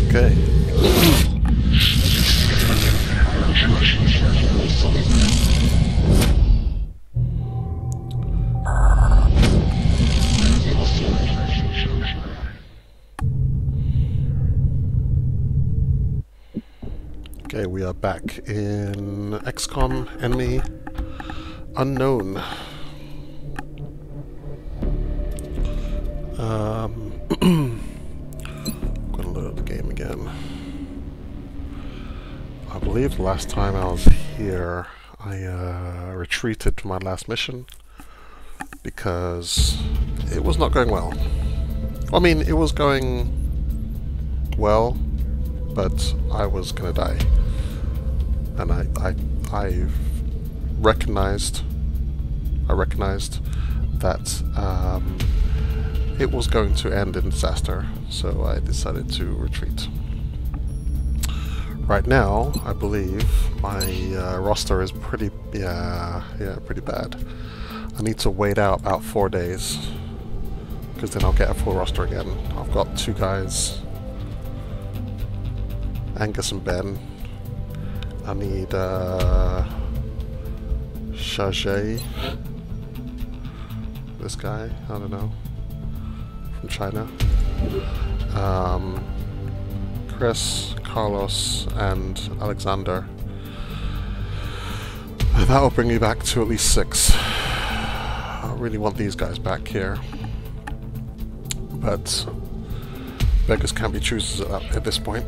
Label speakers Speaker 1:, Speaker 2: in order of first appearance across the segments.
Speaker 1: Okay. Okay, we are back in XCOM Enemy Unknown. I'm gonna load the game again. I believe the last time I was here, I retreated to my last mission because it was not going well. I mean, it was going well, but I was gonna die, and I recognized that it was going to end in disaster, so I decided to retreat. Right now, I believe my roster is pretty bad. I need to wait out about 4 days, because then I'll get a full roster again. I've got 2 guys, Angus and Ben. I need Shajay, this guy, I don't know, from China. Chris, Carlos, and Alexander. That will bring me back to at least 6. I really want these guys back here, but beggars can't be choosers at this point.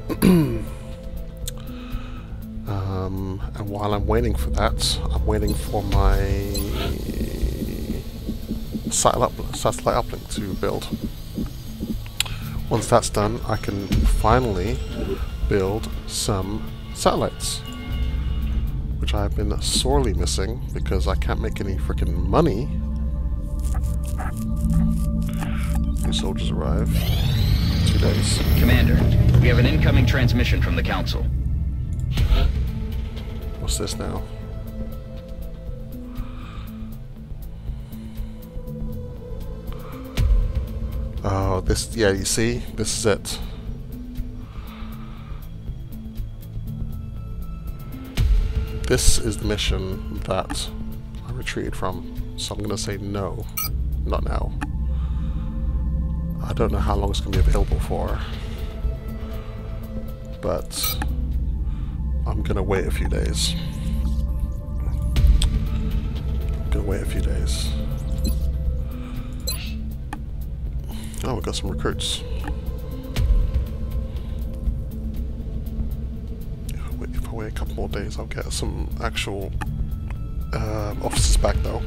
Speaker 1: And while I'm waiting for that, I'm waiting for my satellite uplink to build. Once that's done, I can finally build some satellites, which I've been sorely missing because I can't make any freaking money. New soldiers arrive. 2 days.
Speaker 2: Commander, we have an incoming transmission from the Council.
Speaker 1: What's this now? Oh, this, yeah, you see? This is it. This is the mission that I retreated from, so I'm gonna say no. Not now. I don't know how long it's gonna be available for, but I'm gonna wait a few days. Oh, we got some recruits. If I wait a couple more days, I'll get some actual officers back though,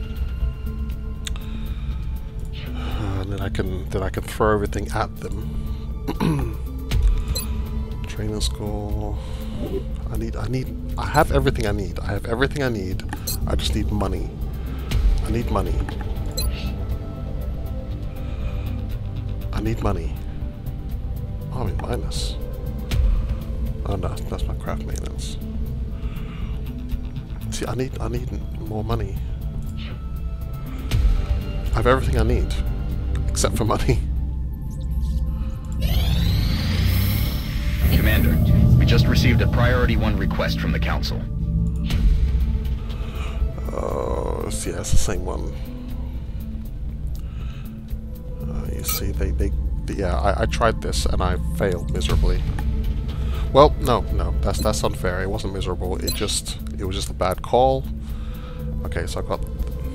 Speaker 1: and then I can throw everything at them. Training school. I have everything I need. I just need money. I need money. Oh, I'm in minus. Oh no, that's my craft maintenance. See, I need more money. I have everything I need, except for money.
Speaker 2: Commander, we just received a Priority 1 request from the Council.
Speaker 1: Oh, yeah, it's the same one. You see, yeah, I tried this and I failed miserably. Well, no, that's unfair. It wasn't miserable. It was just a bad call. Okay, so I got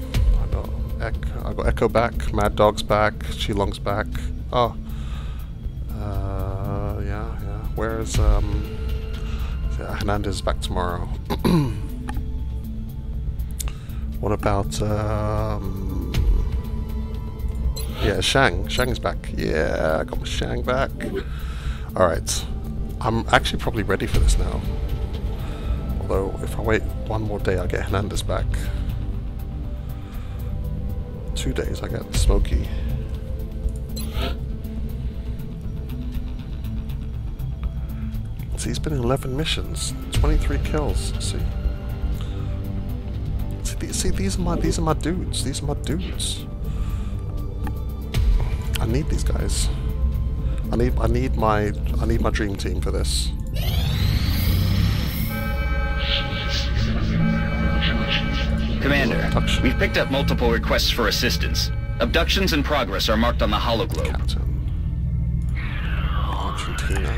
Speaker 1: Echo back, Mad Dog's back, Shilong's back. Oh, yeah. Where's yeah, Hernandez is back tomorrow. What about yeah, Shang's back. Yeah, I got my Shang back. Alright. I'm actually probably ready for this now. Although, if I wait 1 more day, I'll get Hernandez back. 2 days, I get Smokey. See, he's been in 11 missions, 23 kills. See, these are my dudes. These are my dudes. I need these guys. I need my dream team for this.
Speaker 2: Commander, we've picked up multiple requests for assistance. Abductions in progress are marked on the hologlobe.
Speaker 1: Captain. Argentina.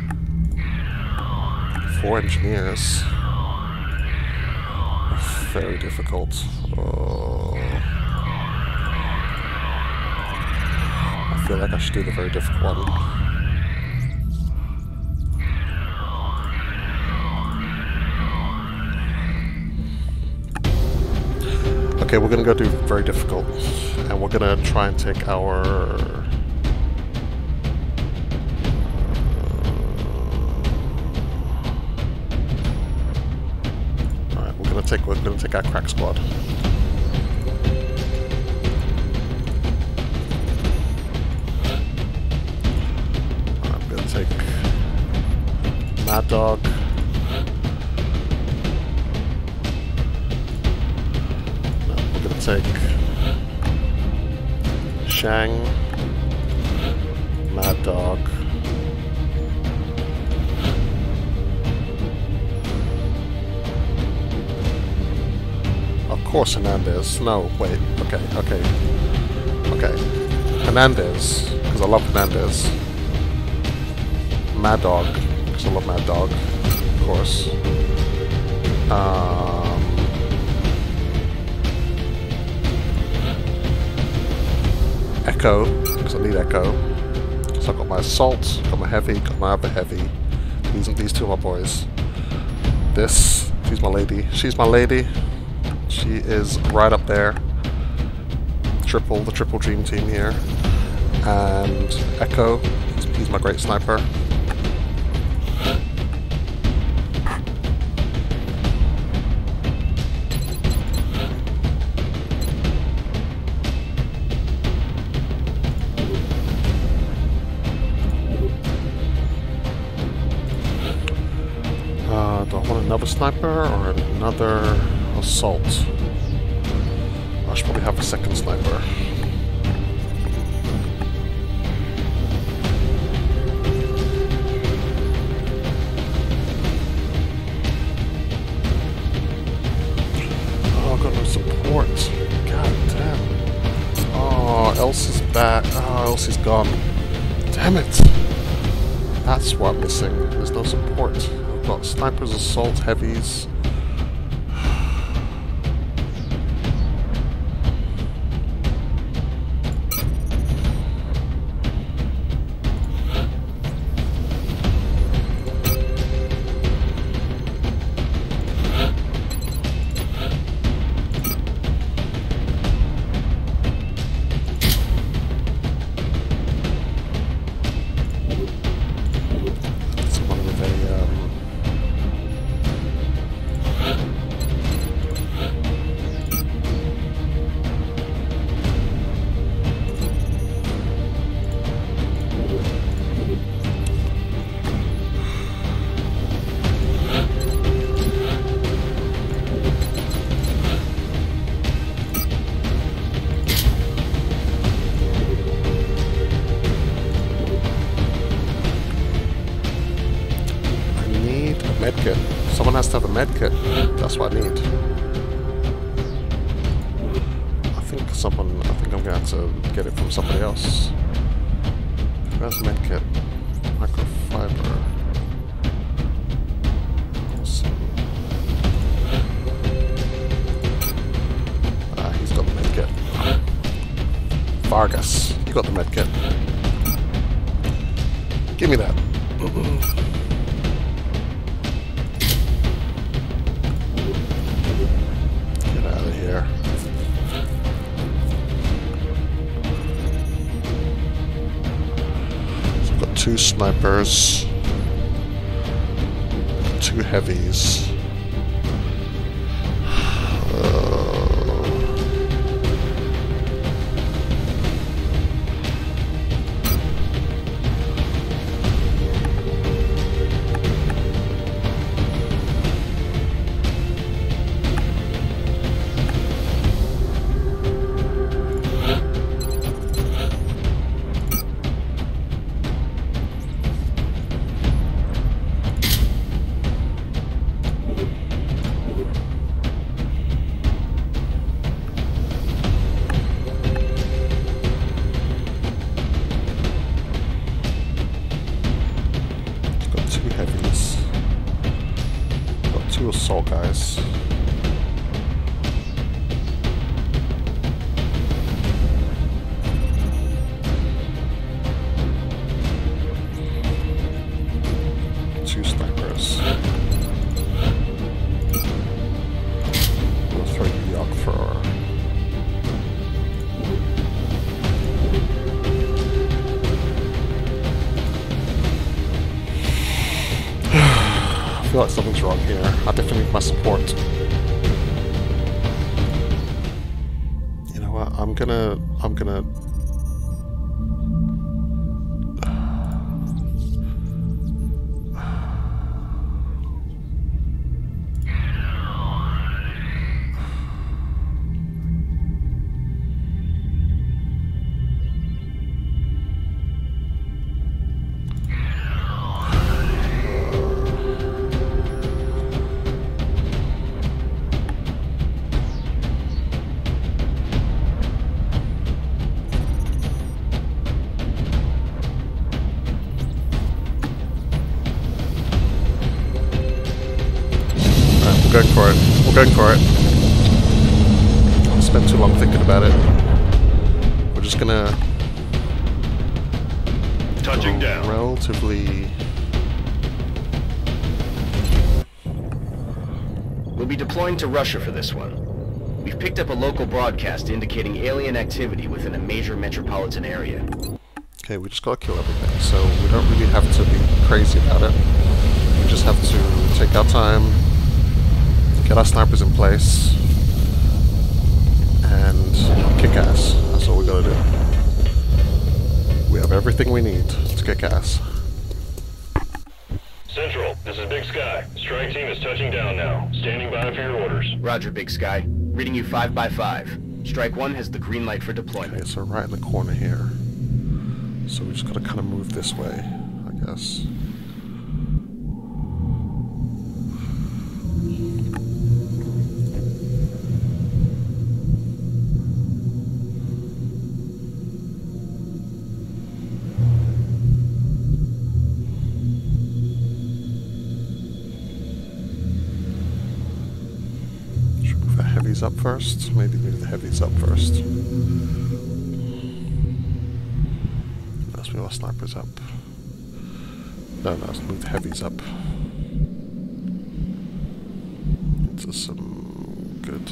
Speaker 1: 4 engineers. Very difficult. Oh. I feel like I should do the very difficult one. Okay, we're gonna go do very difficult, and we're gonna try and take our. Alright, we're gonna take our crack squad. I'm gonna take Mad Dog. Take Shang, Mad Dog, of course Hernandez. No, wait. Okay. Hernandez, because I love Hernandez. Mad Dog, because I love Mad Dog, of course. Echo, because I need Echo. So I've got my assault, got my heavy, got my other heavy. These two are my boys. She's my lady. She's my lady. She is right up there. The triple dream team here. And Echo, he's my great sniper. Do I want another sniper or another assault? I should probably have a second sniper. Oh, I've got no support. God damn. Oh, Elsie's back. Oh, Elsie's gone. Damn it. That's what I'm missing. There's no support. I've got snipers, assault, heavies. Medkit. Someone has to have a medkit. That's what I need. I think I'm going to have to get it from somebody else. Who has a medkit? Microfiber. Awesome. He's got the medkit. Vargas, you got the medkit. Give me that. Two snipers, 2 heavies. assault guys. Two snipers. We'll throw you the arc thrower. I feel like something's wrong here. I definitely need my support. You know what? I'm gonna We're going for it. We're going for it. I'll spend too long thinking about it. We're just gonna...
Speaker 3: Touching down.
Speaker 1: Relatively...
Speaker 2: We'll be deploying to Russia for this one. We've picked up a local broadcast indicating alien activity within a major metropolitan area.
Speaker 1: Okay, we just gotta kill everything, so we don't really have to be crazy about it. We just have to take our time, get our snipers in place, and kick ass. That's all we gotta do. We have everything we need to kick ass.
Speaker 3: Central, this is Big Sky. Strike team is touching down now. Standing by for your orders.
Speaker 2: Roger, Big Sky. Reading you 5 by 5. Strike 1 has the green light for deployment.
Speaker 1: Okay, so right in the corner here. So we just gotta kind of move this way, I guess. Heavies up first? Maybe move the heavies up first. Let's move our snipers up. No, let's move the heavies up. Into some good.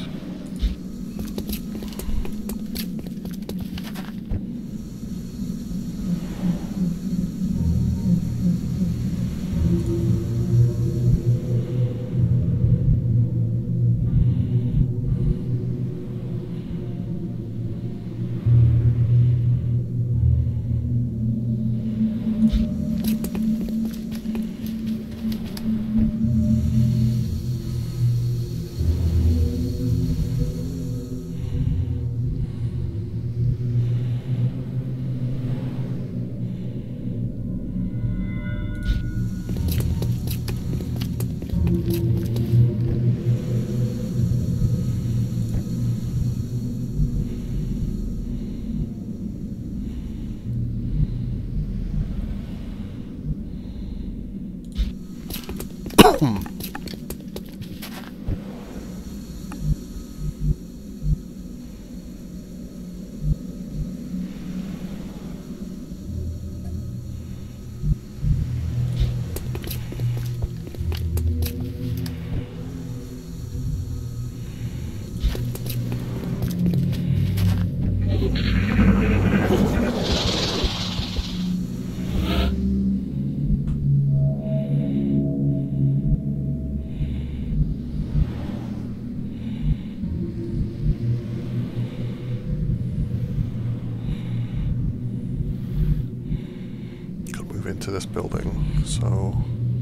Speaker 1: Into this building, so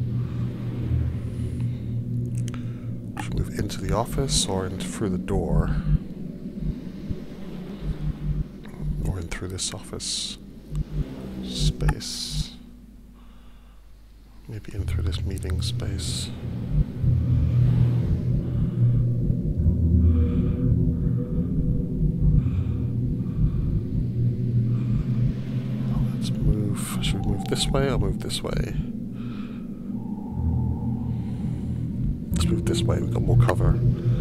Speaker 1: should we move into the office or in through the door, or in through this office space, maybe in through this meeting space. Should we move this way or move this way? Let's move this way, we've got more cover.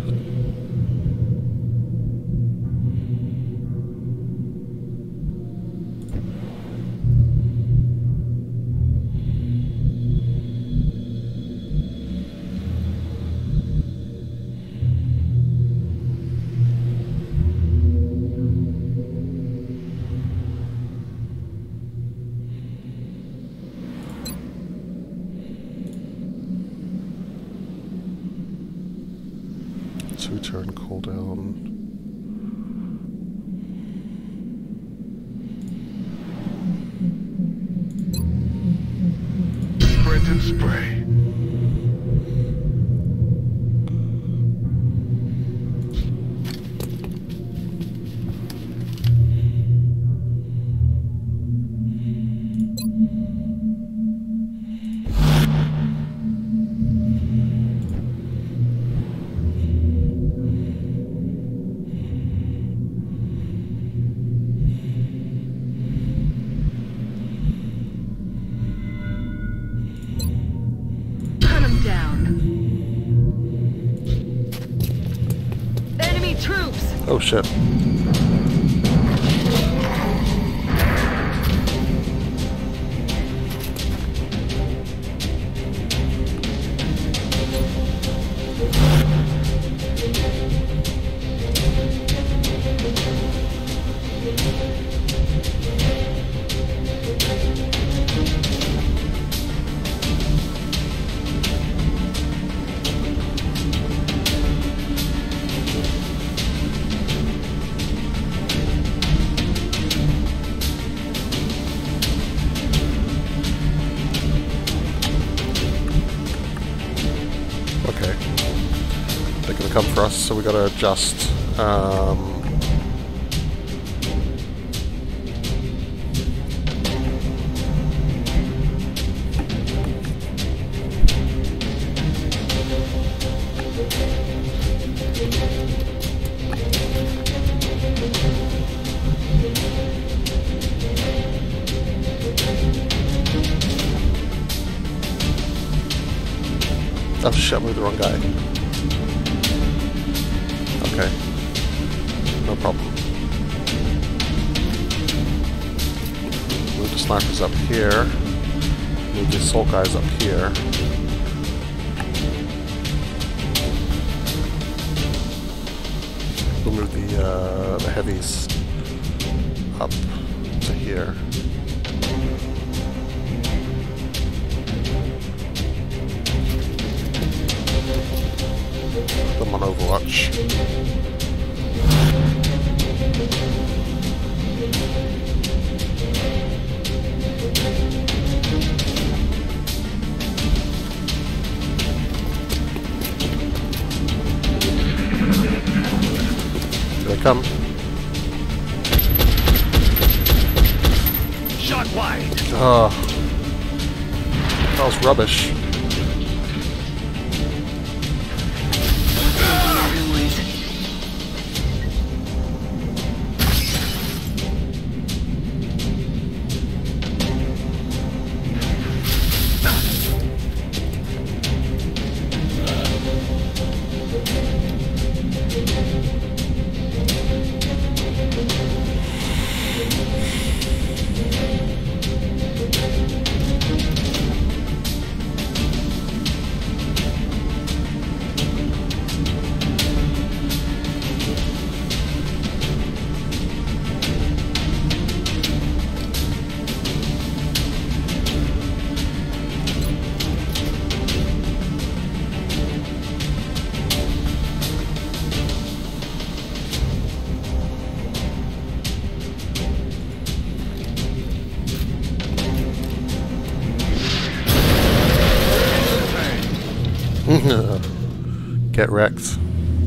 Speaker 1: Two-turn cooldown.
Speaker 4: Sprint and spray.
Speaker 1: Oh shit. They're gonna come for us, so we gotta adjust. Oh shit, I moved the wrong guy. Okay. No problem. Move the snipers up here. Move the assault guys up here. We'll move the heavies up to here. Them on Overwatch. Here they come.
Speaker 4: Shot wide.
Speaker 1: Oh, that was rubbish. Get wrecked.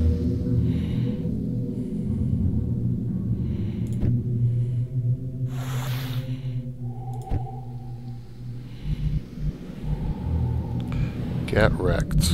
Speaker 1: Get wrecked.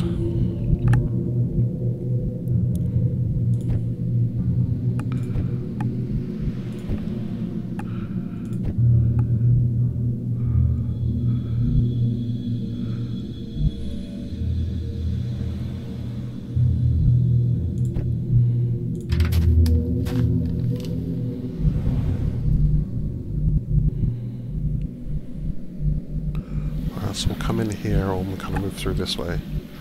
Speaker 1: So we'll come in here, or we'll kind of move through this way.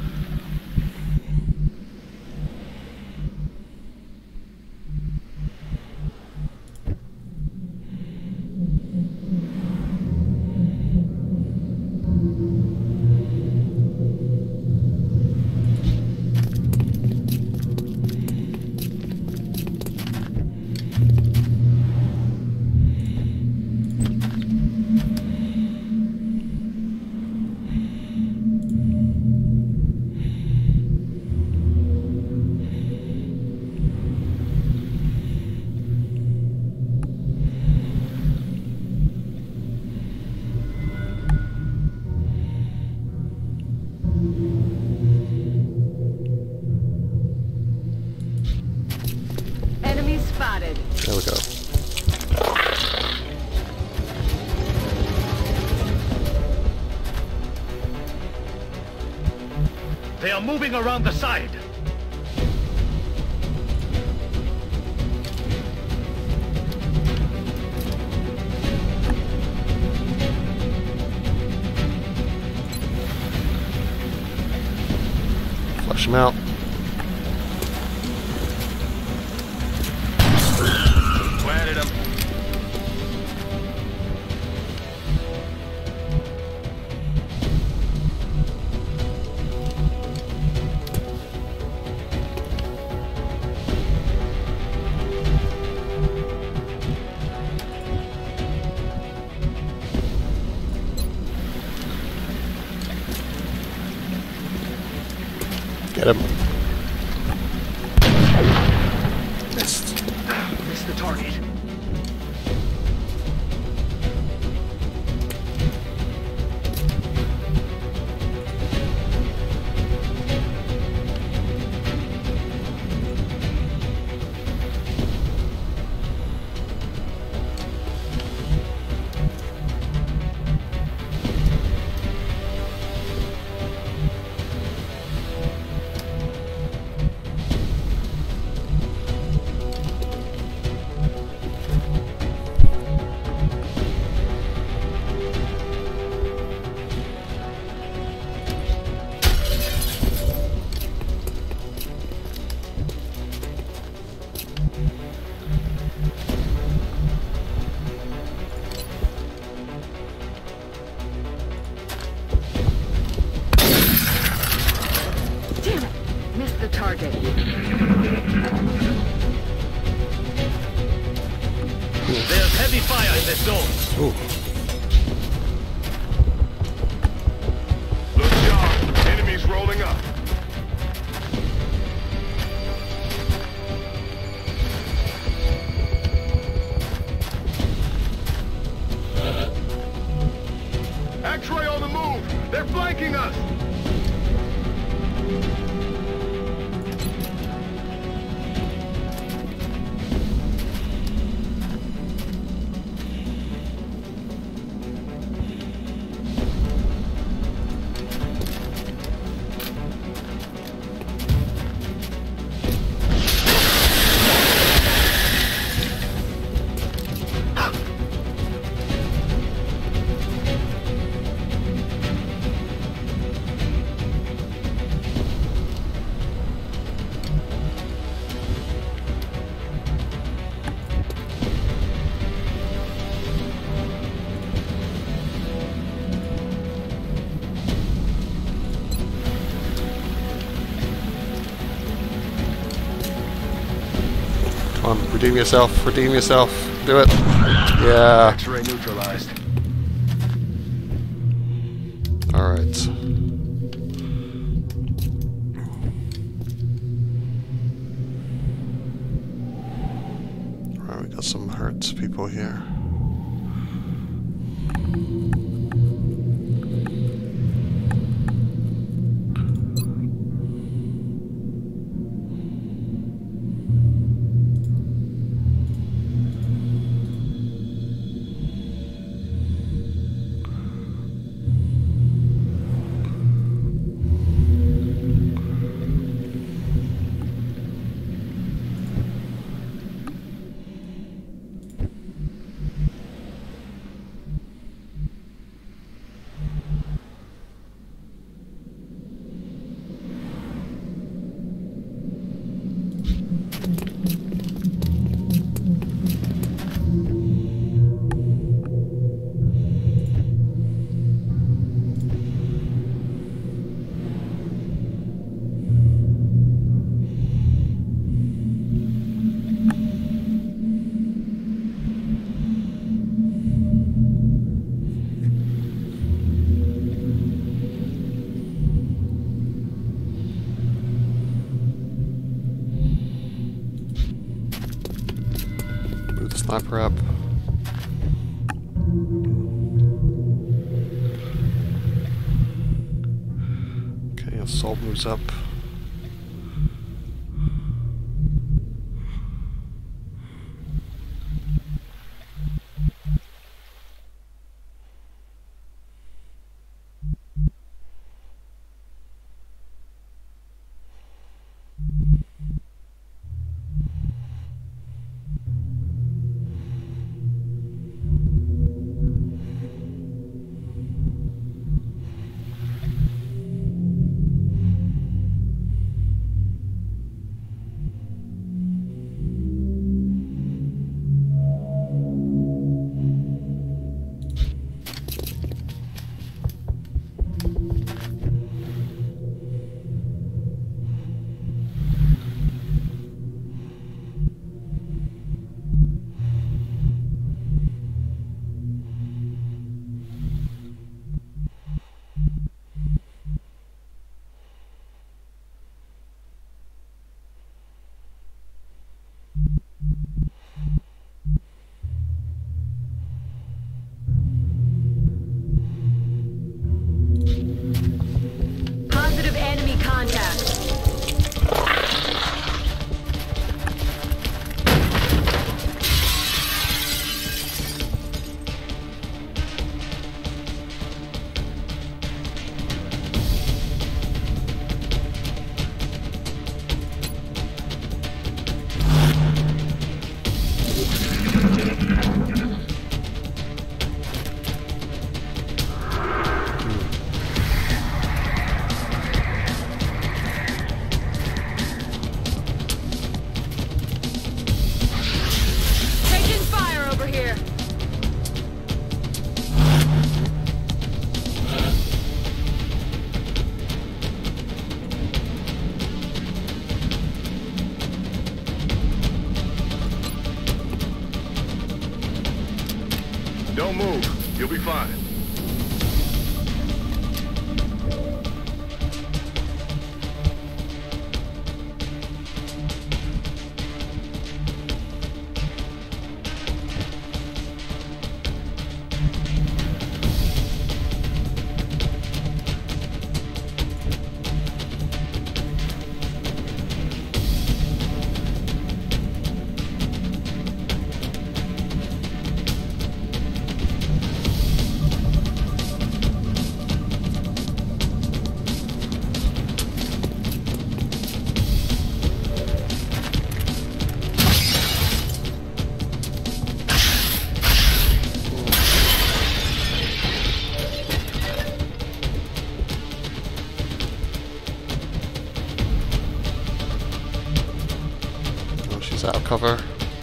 Speaker 5: Enemy spotted.
Speaker 1: There we go.
Speaker 4: They are moving around the side.
Speaker 1: Flush him out.
Speaker 4: Planted him.
Speaker 1: Get him. Missed.
Speaker 4: Missed the target.
Speaker 5: Damn it! Missed the target.
Speaker 4: There's heavy fire in this zone.
Speaker 1: Ooh.
Speaker 4: Good job. Enemies rolling up. X-ray on the move. They're flanking us.
Speaker 1: Come on, redeem yourself, redeem yourself. Do it. Yeah.
Speaker 4: X-ray neutralized.
Speaker 1: Alright. Alright, we got some hurt people here. sniper up. Okay, assault moves up.
Speaker 5: Positive enemy contact. Taking fire over here.
Speaker 4: Don't move. You'll be fine.
Speaker 1: Oh, she's out of cover.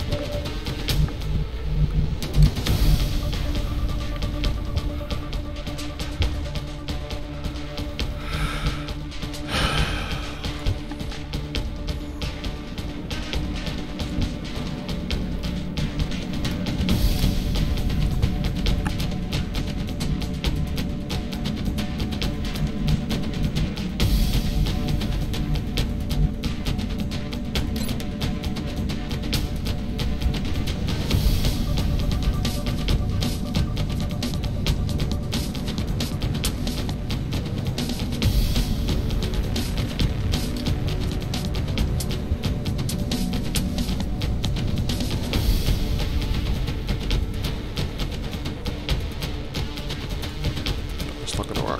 Speaker 1: It's not gonna work.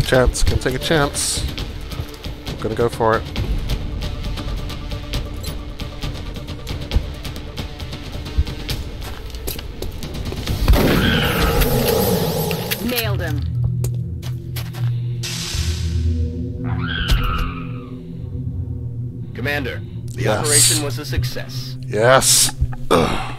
Speaker 1: chance. Gonna take a chance. I'm gonna go for it.
Speaker 5: Nailed him.
Speaker 2: Commander, the
Speaker 1: Yes.
Speaker 2: operation was a success.
Speaker 1: Yes. Ugh.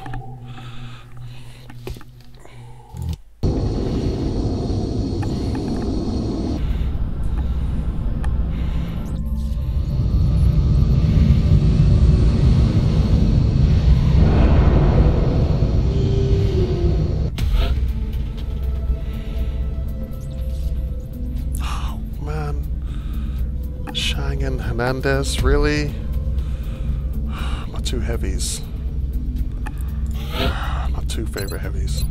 Speaker 1: Oh man, Shang and Hernandez, really? My two heavies. My two favorite heavies.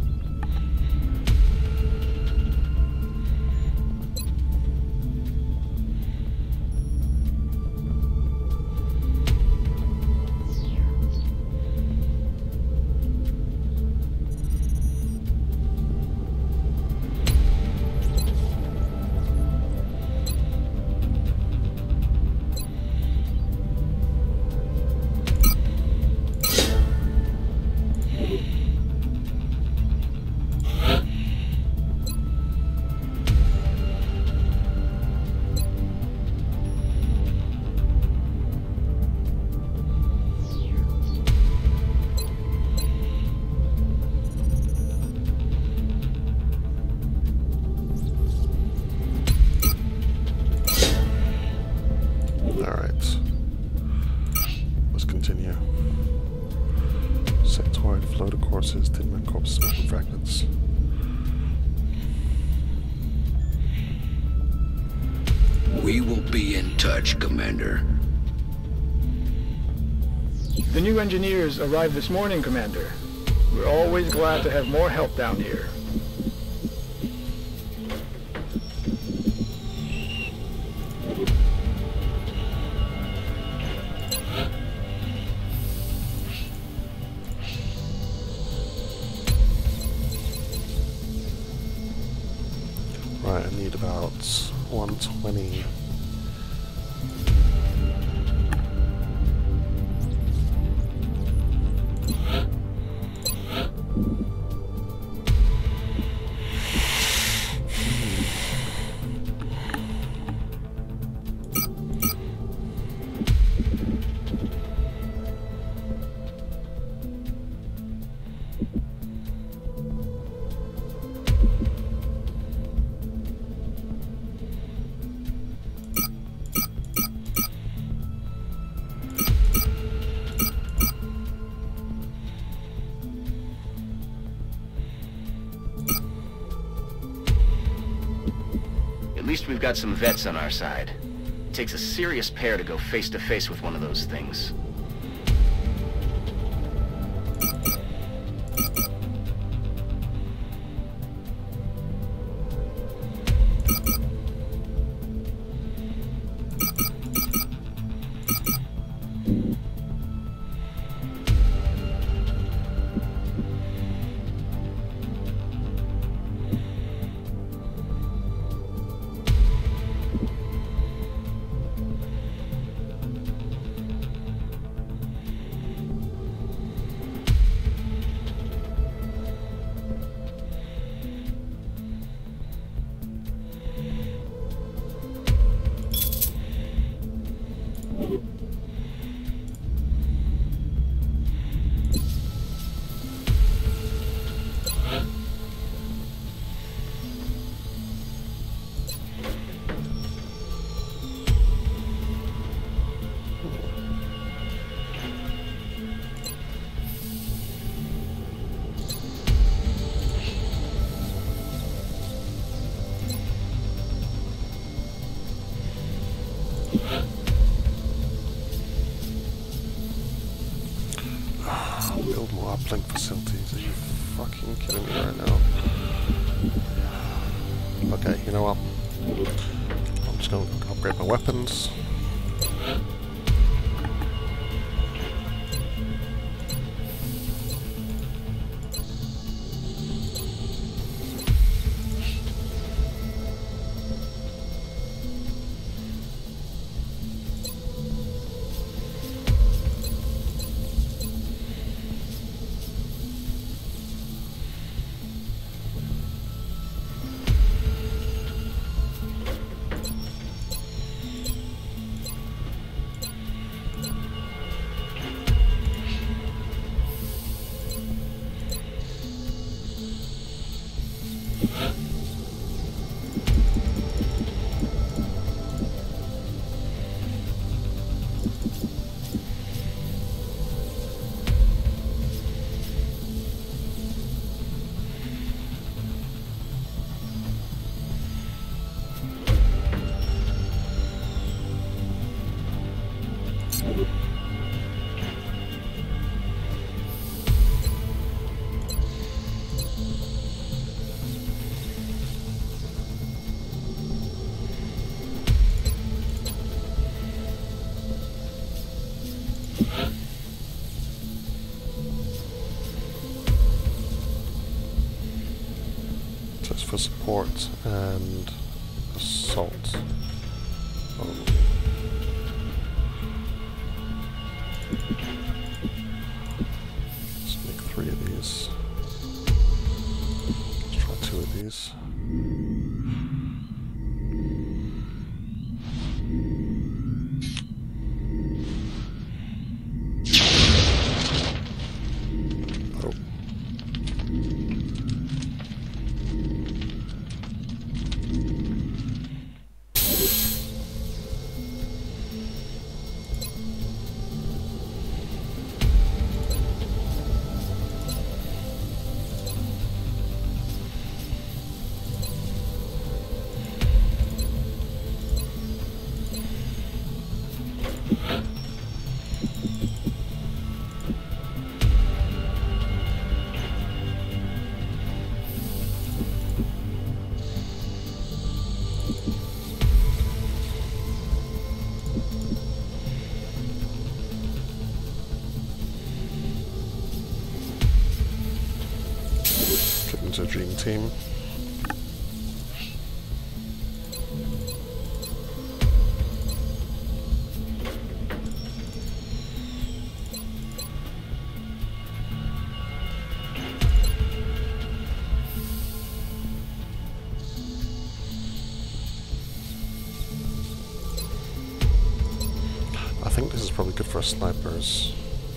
Speaker 1: Alright. Let's continue. Sectoid, floater courses, Tinman corpses, open fragments.
Speaker 6: We will be in touch, Commander.
Speaker 7: The new engineers arrived this morning, Commander. We're always glad to have more help down here.
Speaker 1: Right, I need about 120.
Speaker 2: At least we've got some vets on our side. It takes a serious pair to go face to face with one of those things. Build more uplink facilities. Are you fucking kidding me right now? Okay, you know what? I'm just going to upgrade my weapons.
Speaker 1: for support and assault. Oh. Let's make 3 of these. Let's try 2 of these. Oh. Get into a dream team. I think this is probably good for snipers.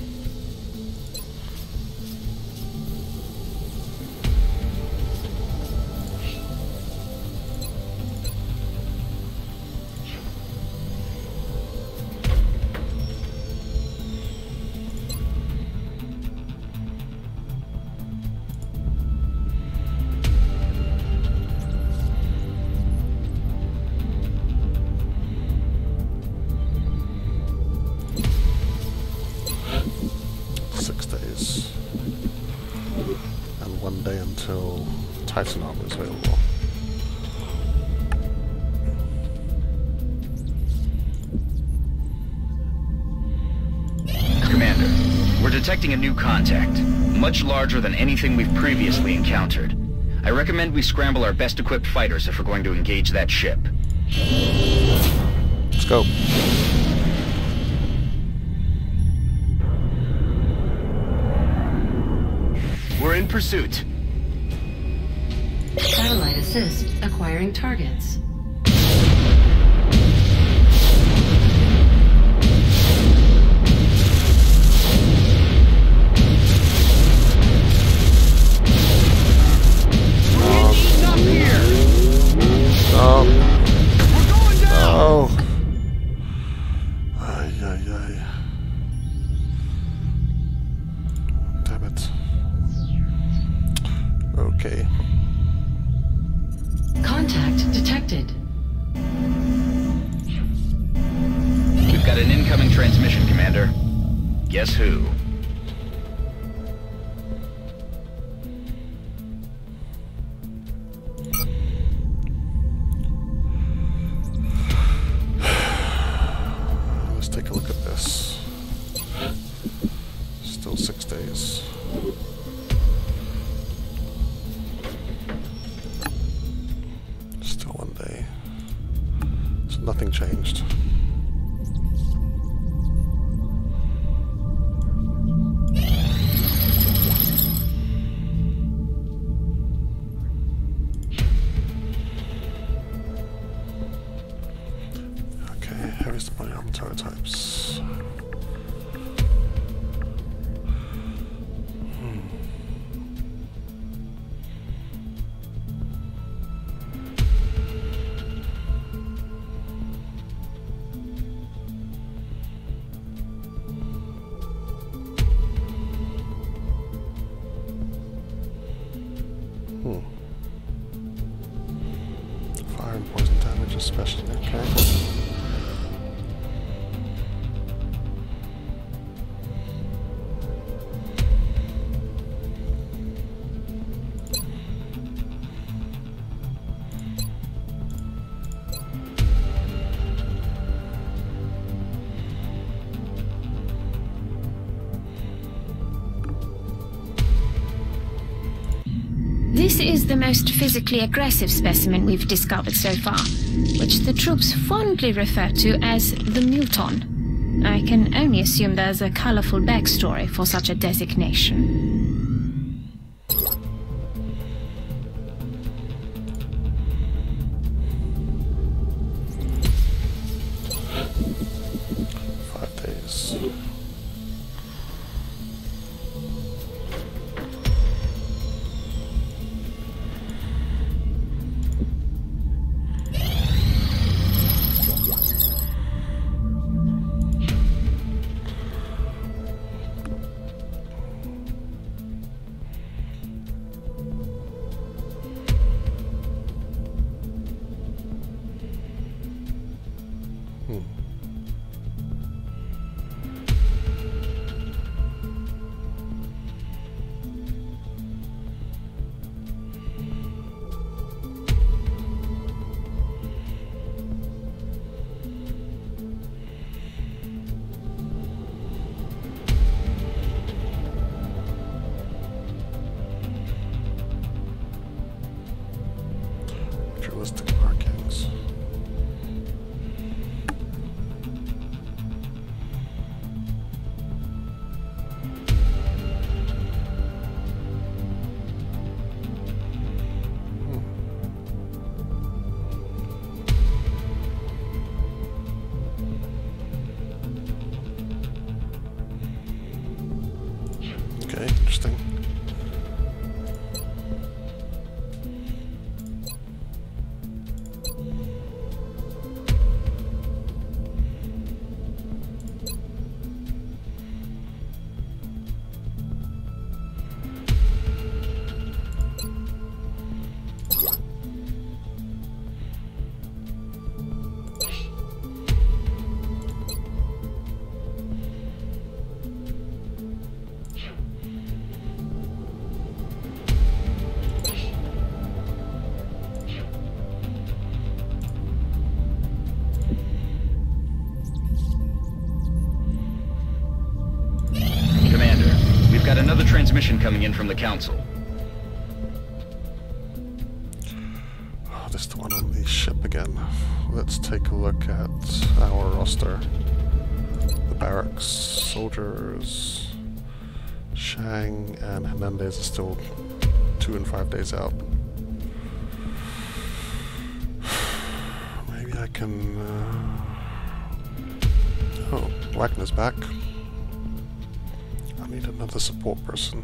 Speaker 1: And 1 day until Titan armor is available.
Speaker 2: Commander, we're detecting a new contact, much larger than anything we've previously encountered. I recommend we scramble our best equipped fighters if we're going to engage that ship.
Speaker 1: Let's go.
Speaker 2: We're in pursuit.
Speaker 5: Satellite assist acquiring targets.
Speaker 1: Okay.
Speaker 5: Contact detected.
Speaker 2: We've got an incoming transmission, Commander. Guess who?
Speaker 1: Let's take a look at this. Still 6 days. Still 1 day. So nothing changed. Okay, here's the body armor tower types. Fire and poison damage especially, okay.
Speaker 5: This
Speaker 8: is the most physically aggressive specimen we've discovered so far, which the troops fondly refer to as the Muton. I can only assume there's a colorful backstory for such a designation.
Speaker 1: 5 days. Realistic markings. Okay, interesting.
Speaker 2: Got another transmission coming in from the Council.
Speaker 1: Oh, this is the one on the ship again. Let's take a look at our roster. The barracks, soldiers, Shang and Hernandez are still 2 and 5 days out. Maybe I can... Oh, Wagner's back. I need another support person.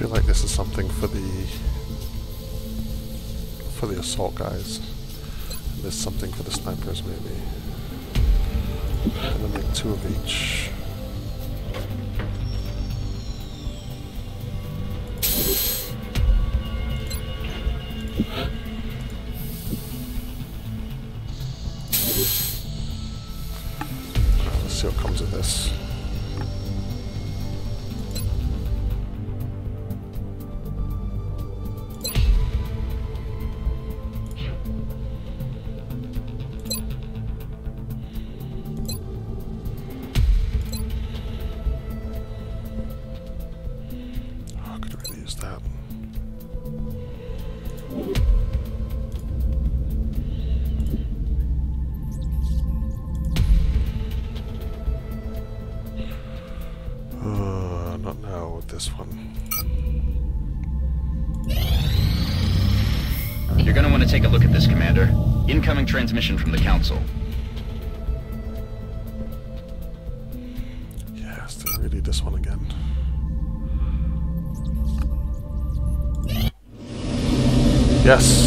Speaker 1: feel like this is something for the assault guys. There's something for the snipers, maybe. I'm gonna make 2 of each. Let's see what comes of this. Not now with this one.
Speaker 2: You're gonna want to take a look at this, Commander. Incoming transmission from the Council.
Speaker 1: Yes, yeah, really this one again. Yes!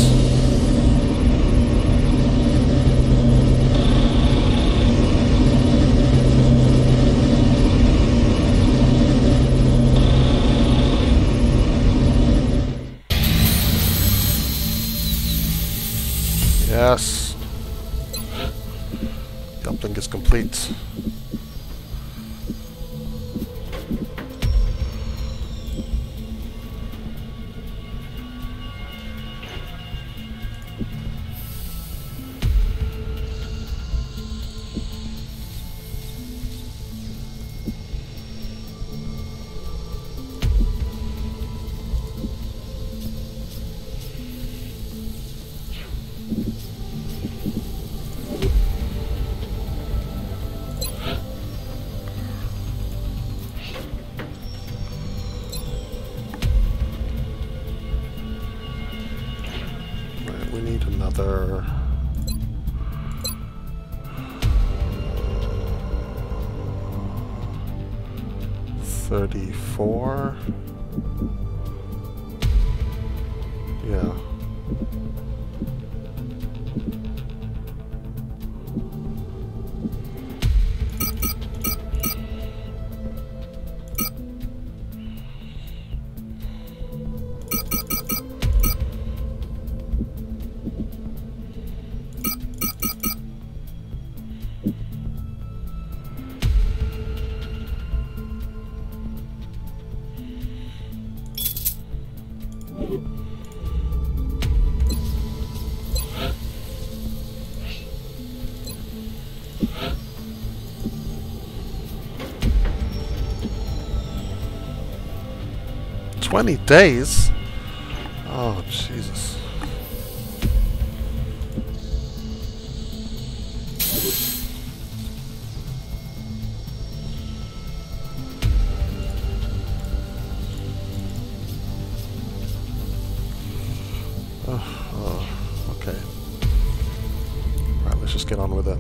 Speaker 1: Yes. The uplink is complete. We need another 34. Yeah. "20 days? Oh, Jesus. Okay. Right, let's just get on with it.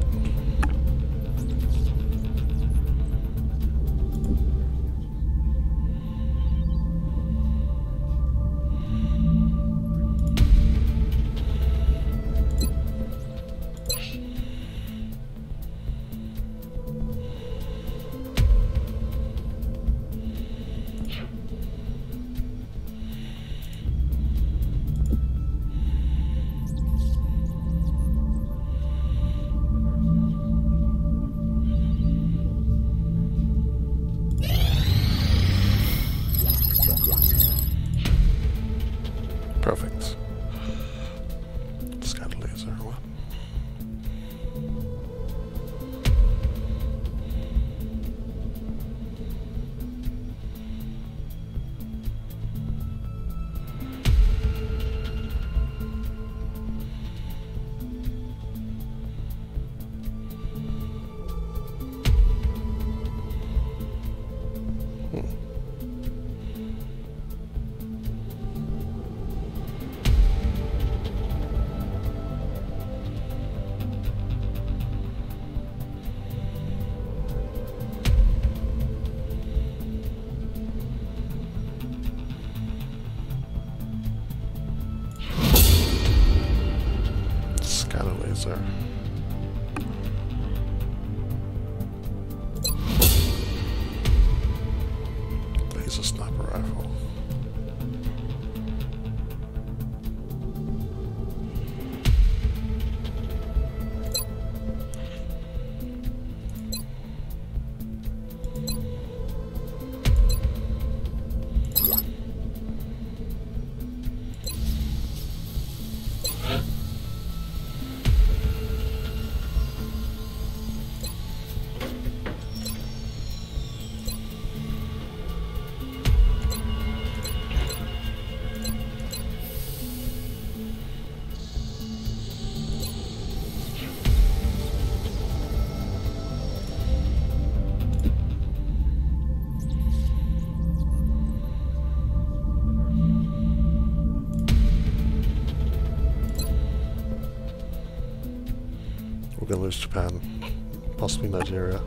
Speaker 1: lose Japan, possibly Nigeria.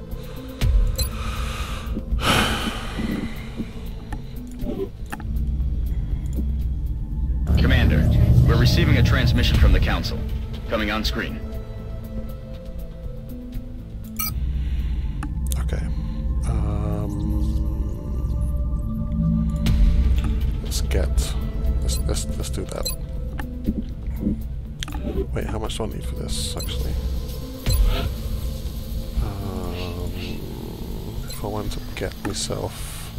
Speaker 2: Commander, we're receiving a transmission from the Council. Coming on screen.
Speaker 1: Okay. Let's do that. Wait, how much do I need for this, actually? If I want to get myself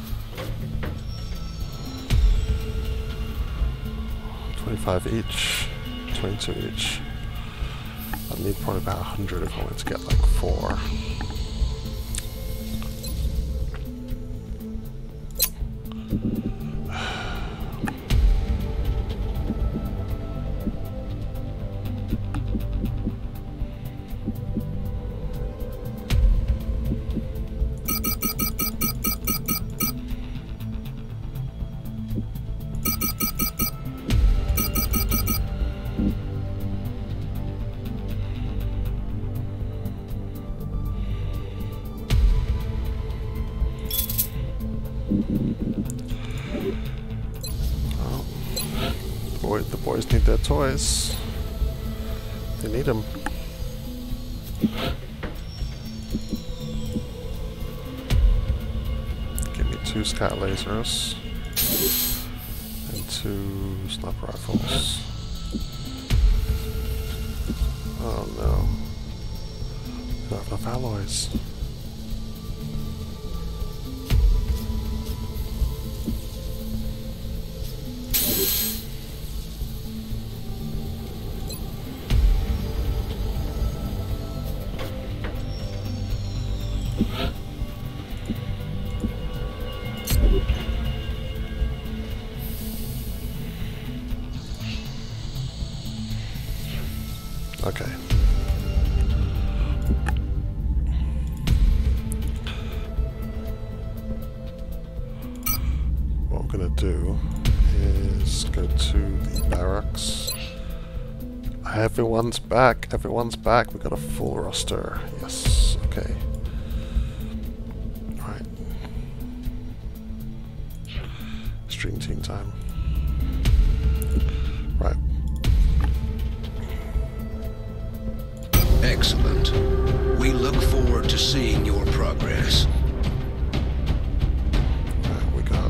Speaker 1: 25 each, 22 each. I'd need probably about 100 if I wanted to get like 4. The boys need their toys. They need them. Give me 2 scat lasers and 2 sniper rifles. Oh no. We don't have enough alloys. Okay. What we're gonna do is go to the barracks. Everyone's back. Everyone's back. We got a full roster. Yes. Okay. All right. Stream team time. Right.
Speaker 6: Excellent. We look forward to seeing your progress.
Speaker 1: Right, we got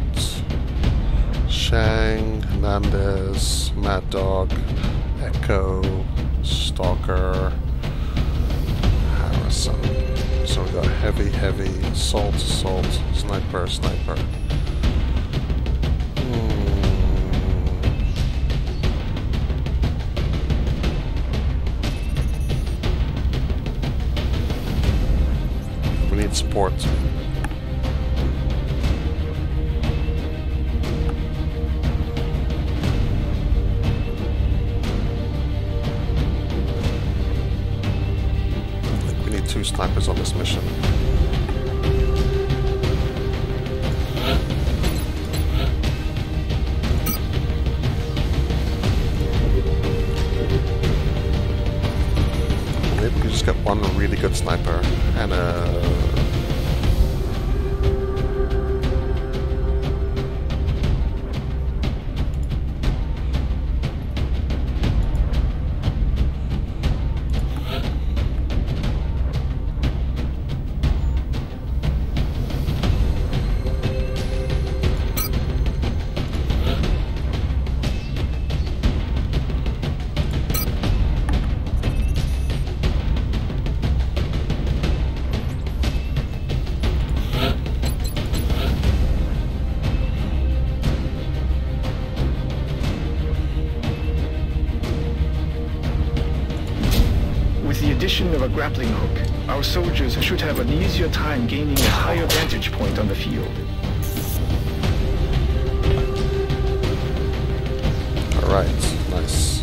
Speaker 1: Shang, Hernandez, Mad Dog, Echo, Stalker, Harrison. So we got heavy, assault, sniper. We need support. I think we need 2 snipers on this mission. Maybe we could just get 1 really good sniper and a...
Speaker 7: Of a grappling hook, our soldiers should have an easier time gaining a higher vantage point on the field.
Speaker 1: Alright, nice.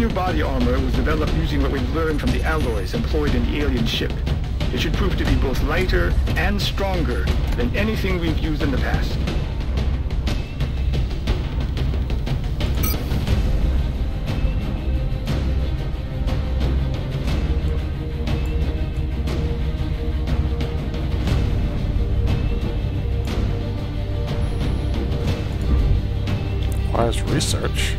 Speaker 7: new body armor was developed using what we've learned from the alloys employed in the alien ship. It should prove to be both lighter and stronger than anything we've used in the past.
Speaker 1: Requires research.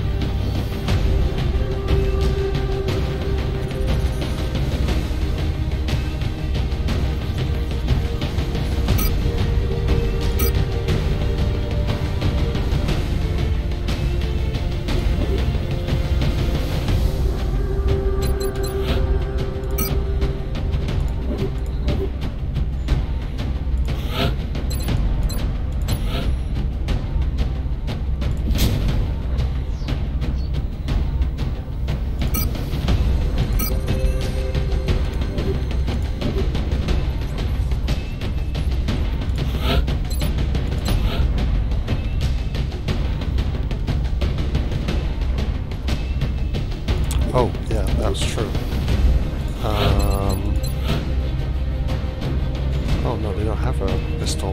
Speaker 1: Oh, yeah, that's true. Oh no, they don't have a pistol.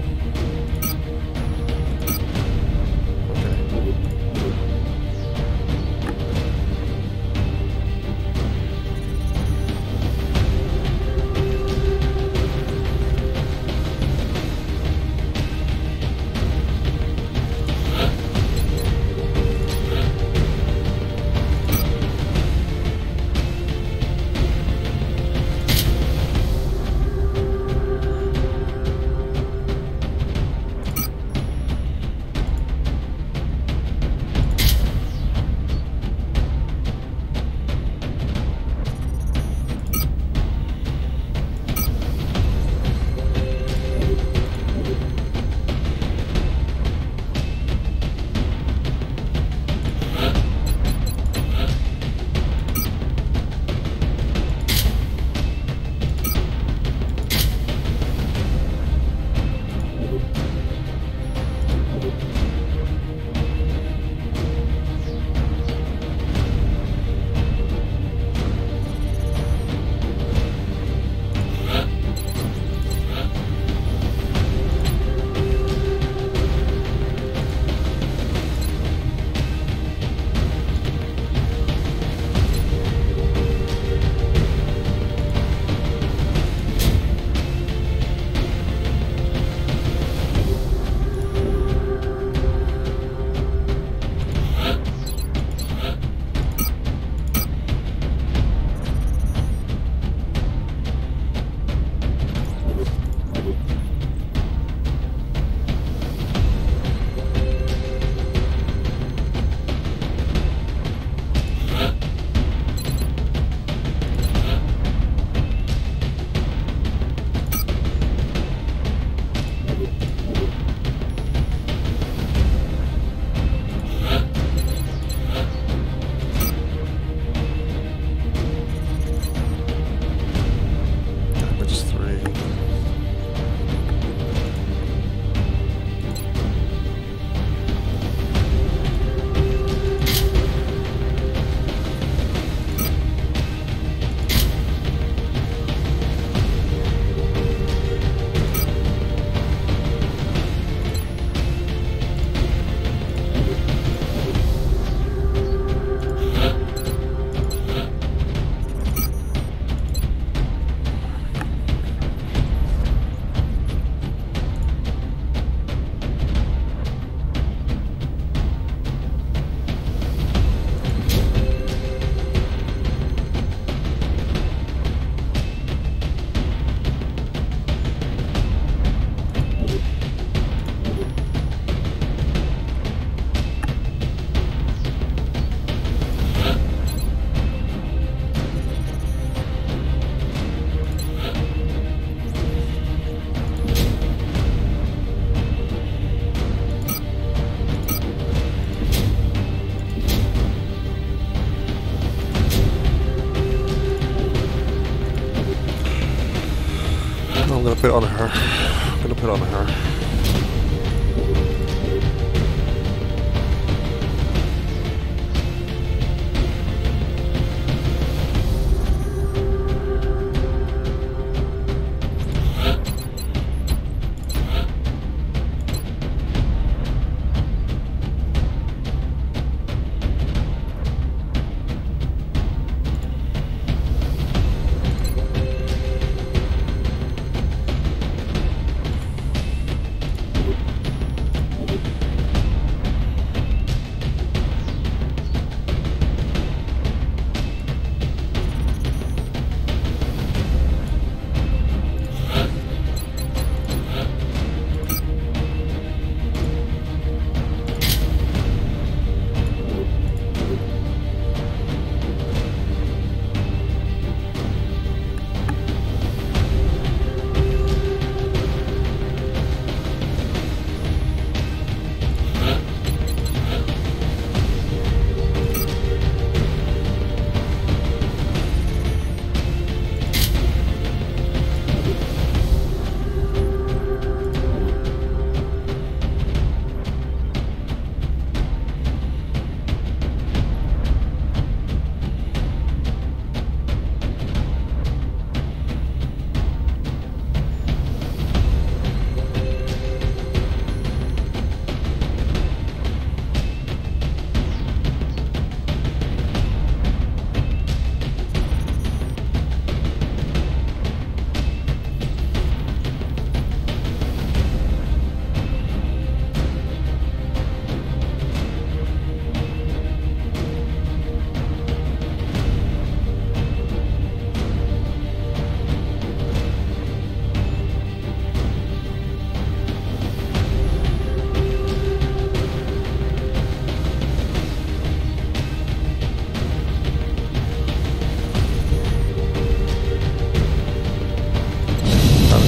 Speaker 1: gonna put it on her. I'm gonna put it on her.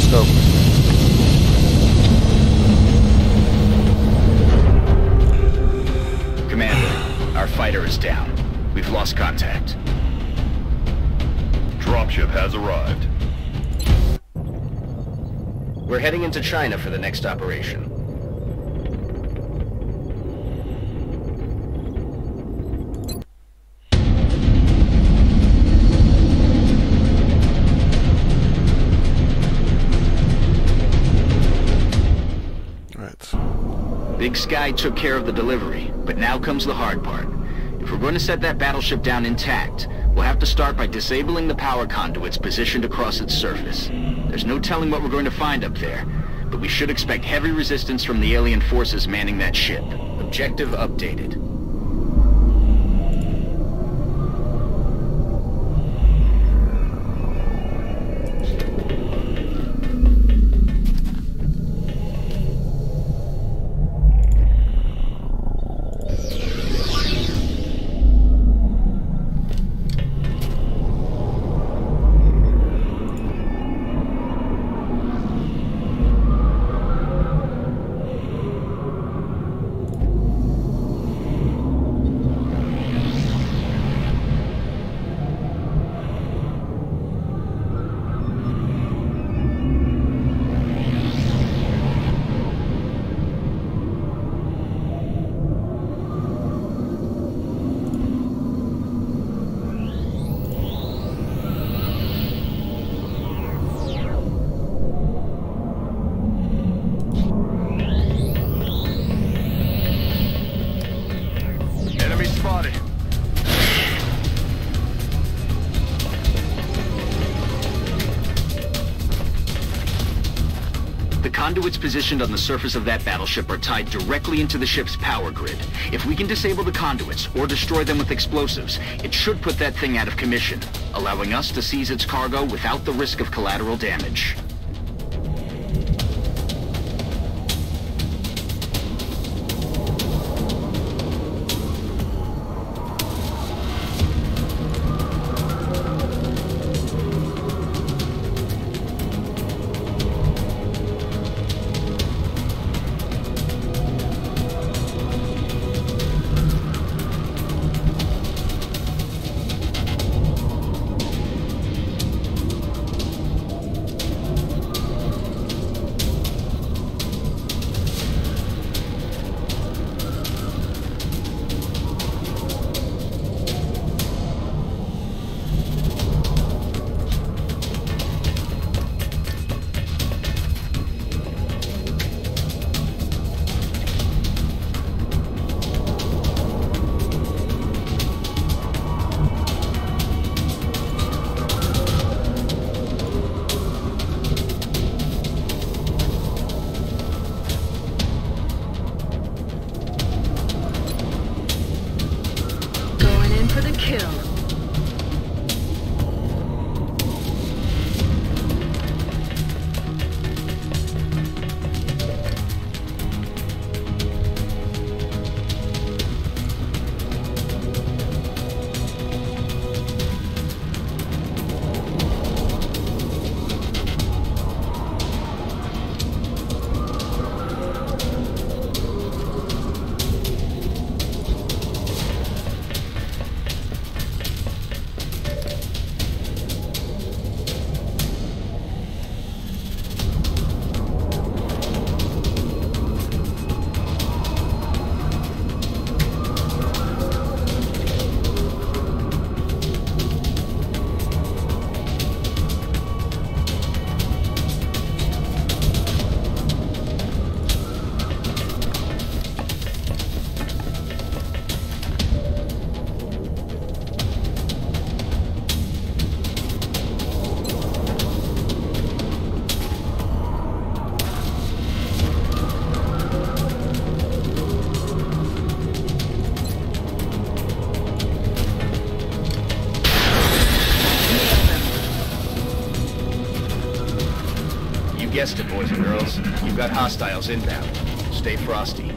Speaker 1: go.
Speaker 2: Commander, our fighter is down. We've lost contact.
Speaker 4: Dropship has arrived.
Speaker 2: We're heading into China for the next operation. Big Sky took care of the delivery, but now comes the hard part. If we're going to set that battleship down intact, we'll have to start by disabling the power conduits positioned across its surface. There's no telling what we're going to find up there, but we should expect heavy resistance from the alien forces manning that ship. Objective updated. Conduits positioned on the surface of that battleship are tied directly into the ship's power grid. If we can disable the conduits or destroy them with explosives, it should put that thing out of commission, allowing us to seize its cargo without the risk of collateral damage.
Speaker 9: Guessed it, boys and girls. You've got hostiles inbound. Stay frosty.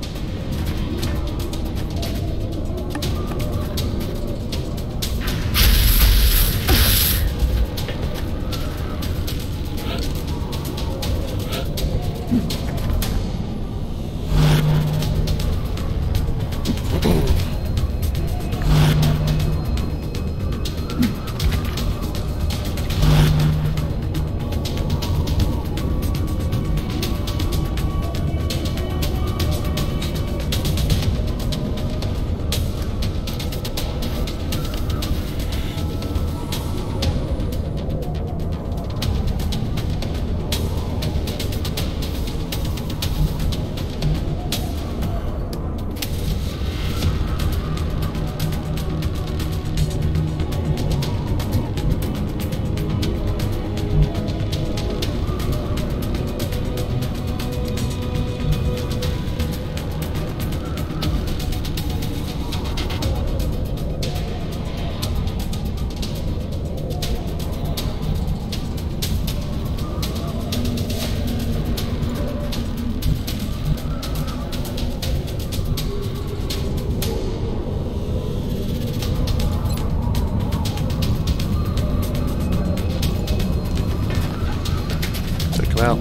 Speaker 1: out.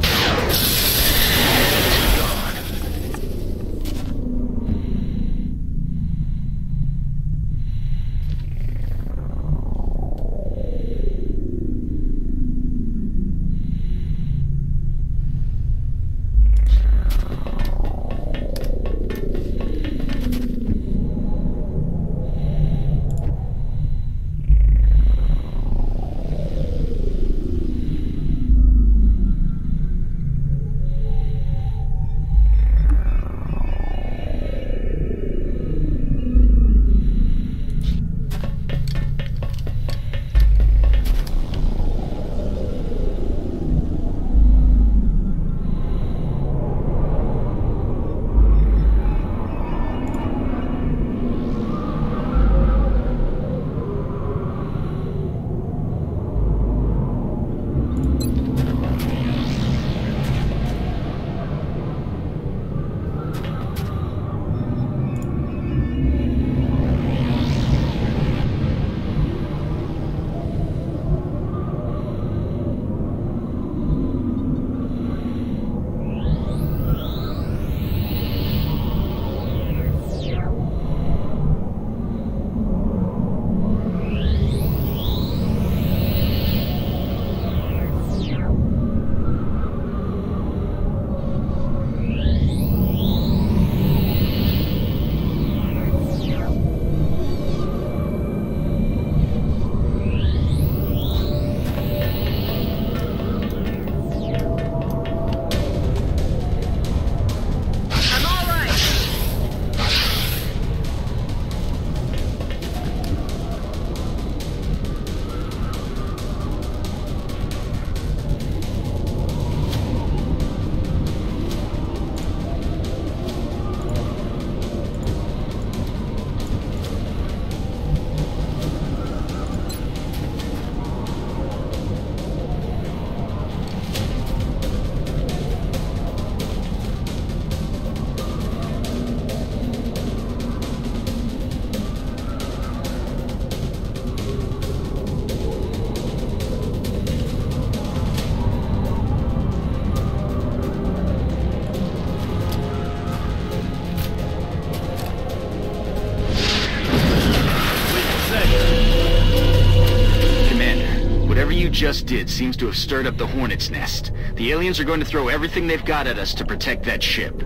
Speaker 2: just did seems to have stirred up the Hornet's nest. The aliens are going to throw everything they've got at us to protect that ship.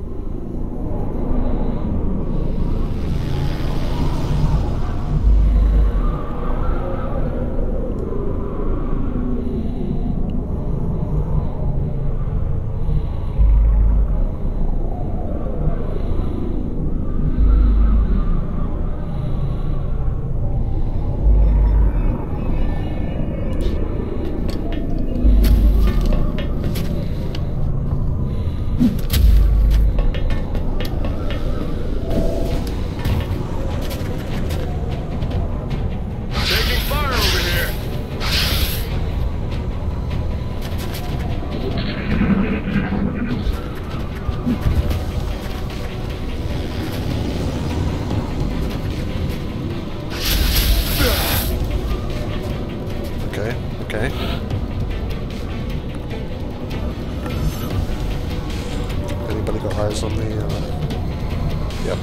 Speaker 1: Okay. Anybody got eyes on the, yep.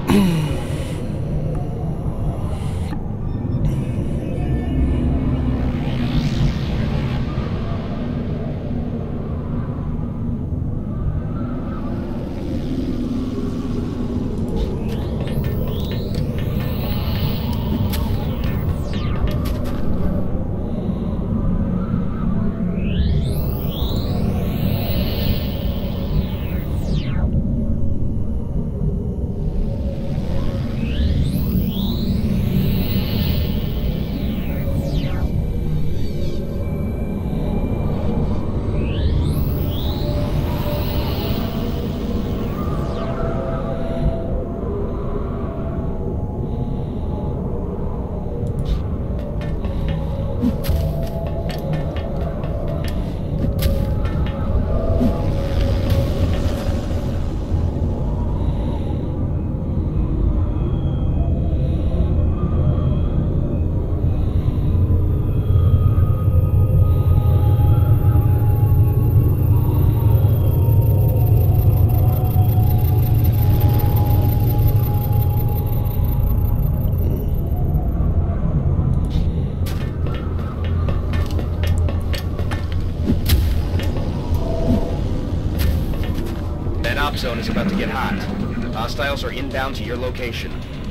Speaker 9: Zone is about to get hot. Hostiles are inbound to your location.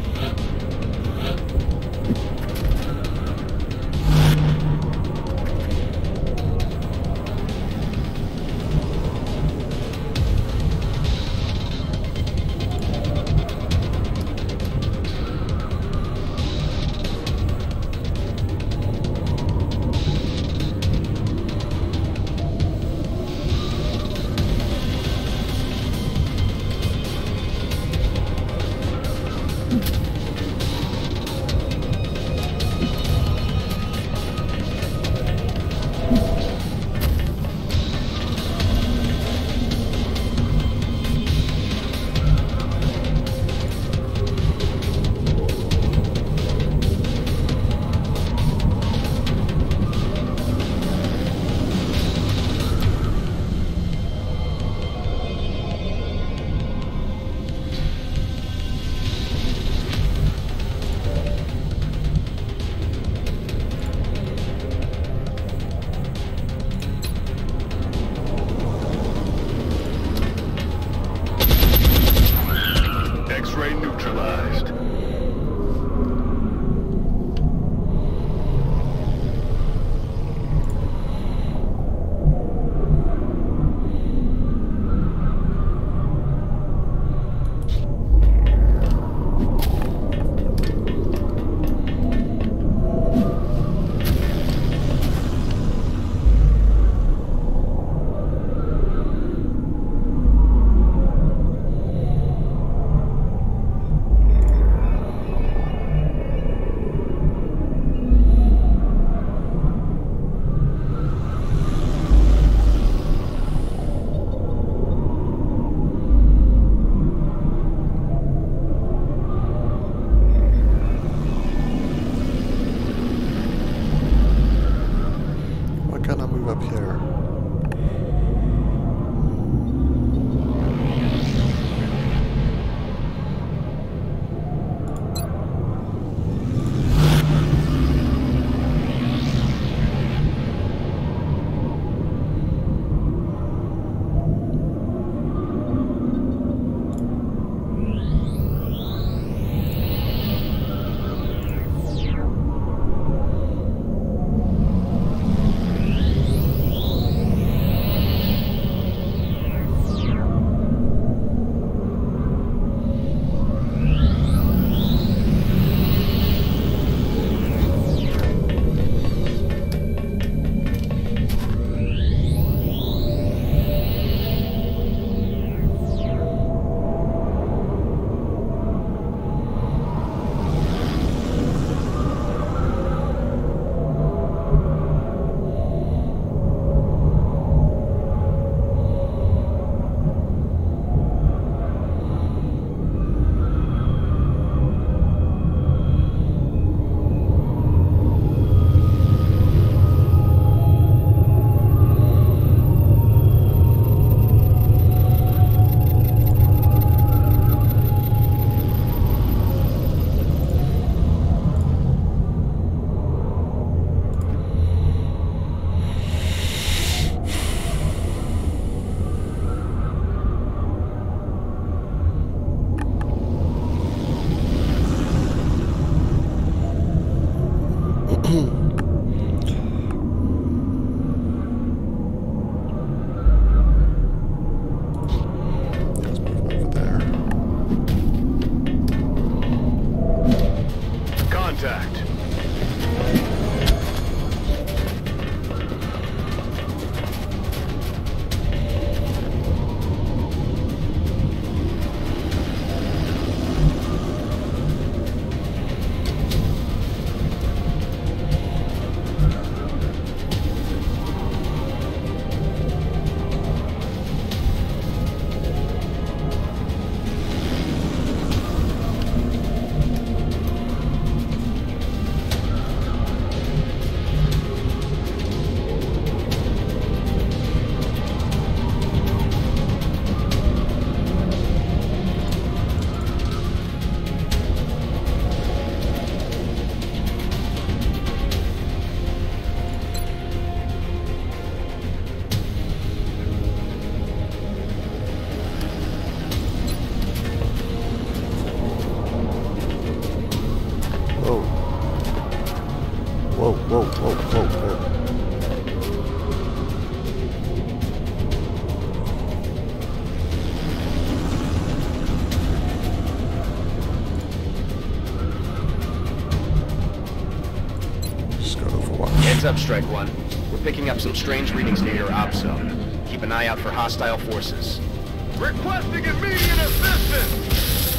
Speaker 4: X-ray neutralized.
Speaker 1: whoa, whoa, whoa, whoa. Just got Overwatch.
Speaker 9: Heads up, Strike One. We're picking up some strange readings near your op zone. Keep an eye out for hostile forces.
Speaker 4: Requesting immediate assistance!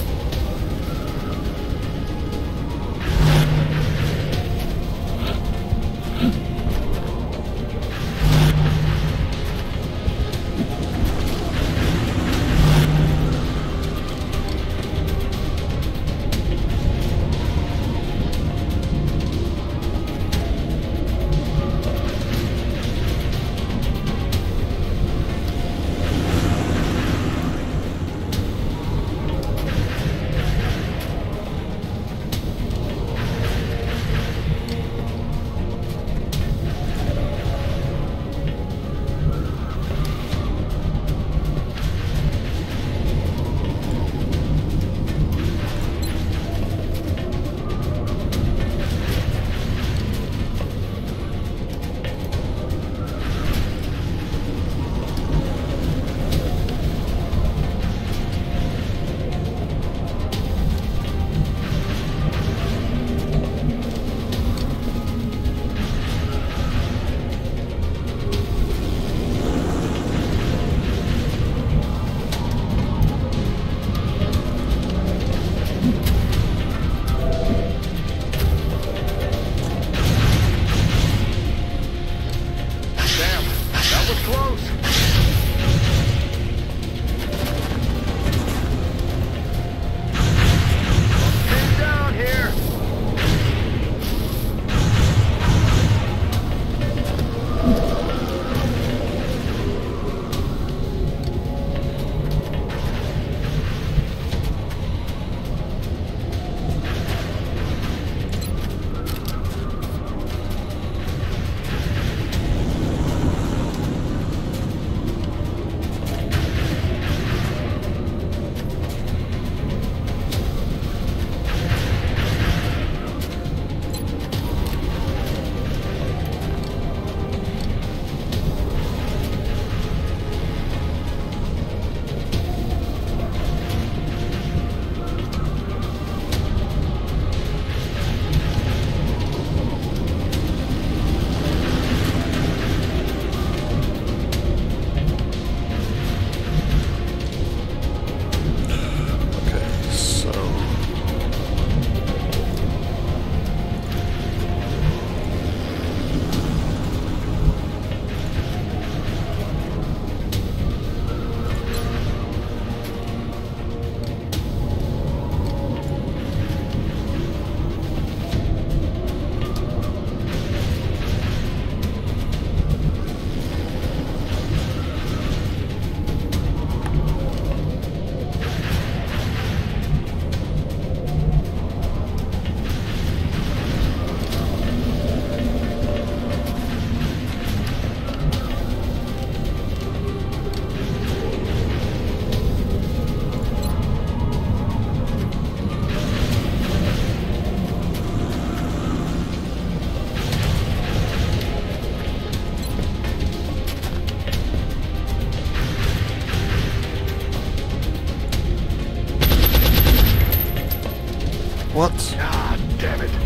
Speaker 1: What?
Speaker 4: Ah, damn it.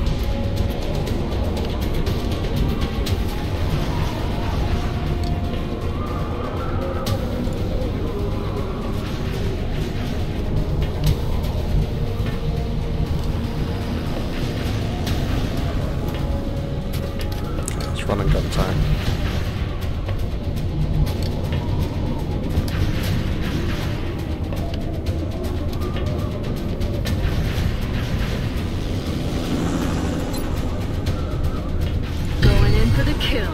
Speaker 1: Okay, it's run and gun time.
Speaker 5: For the kill.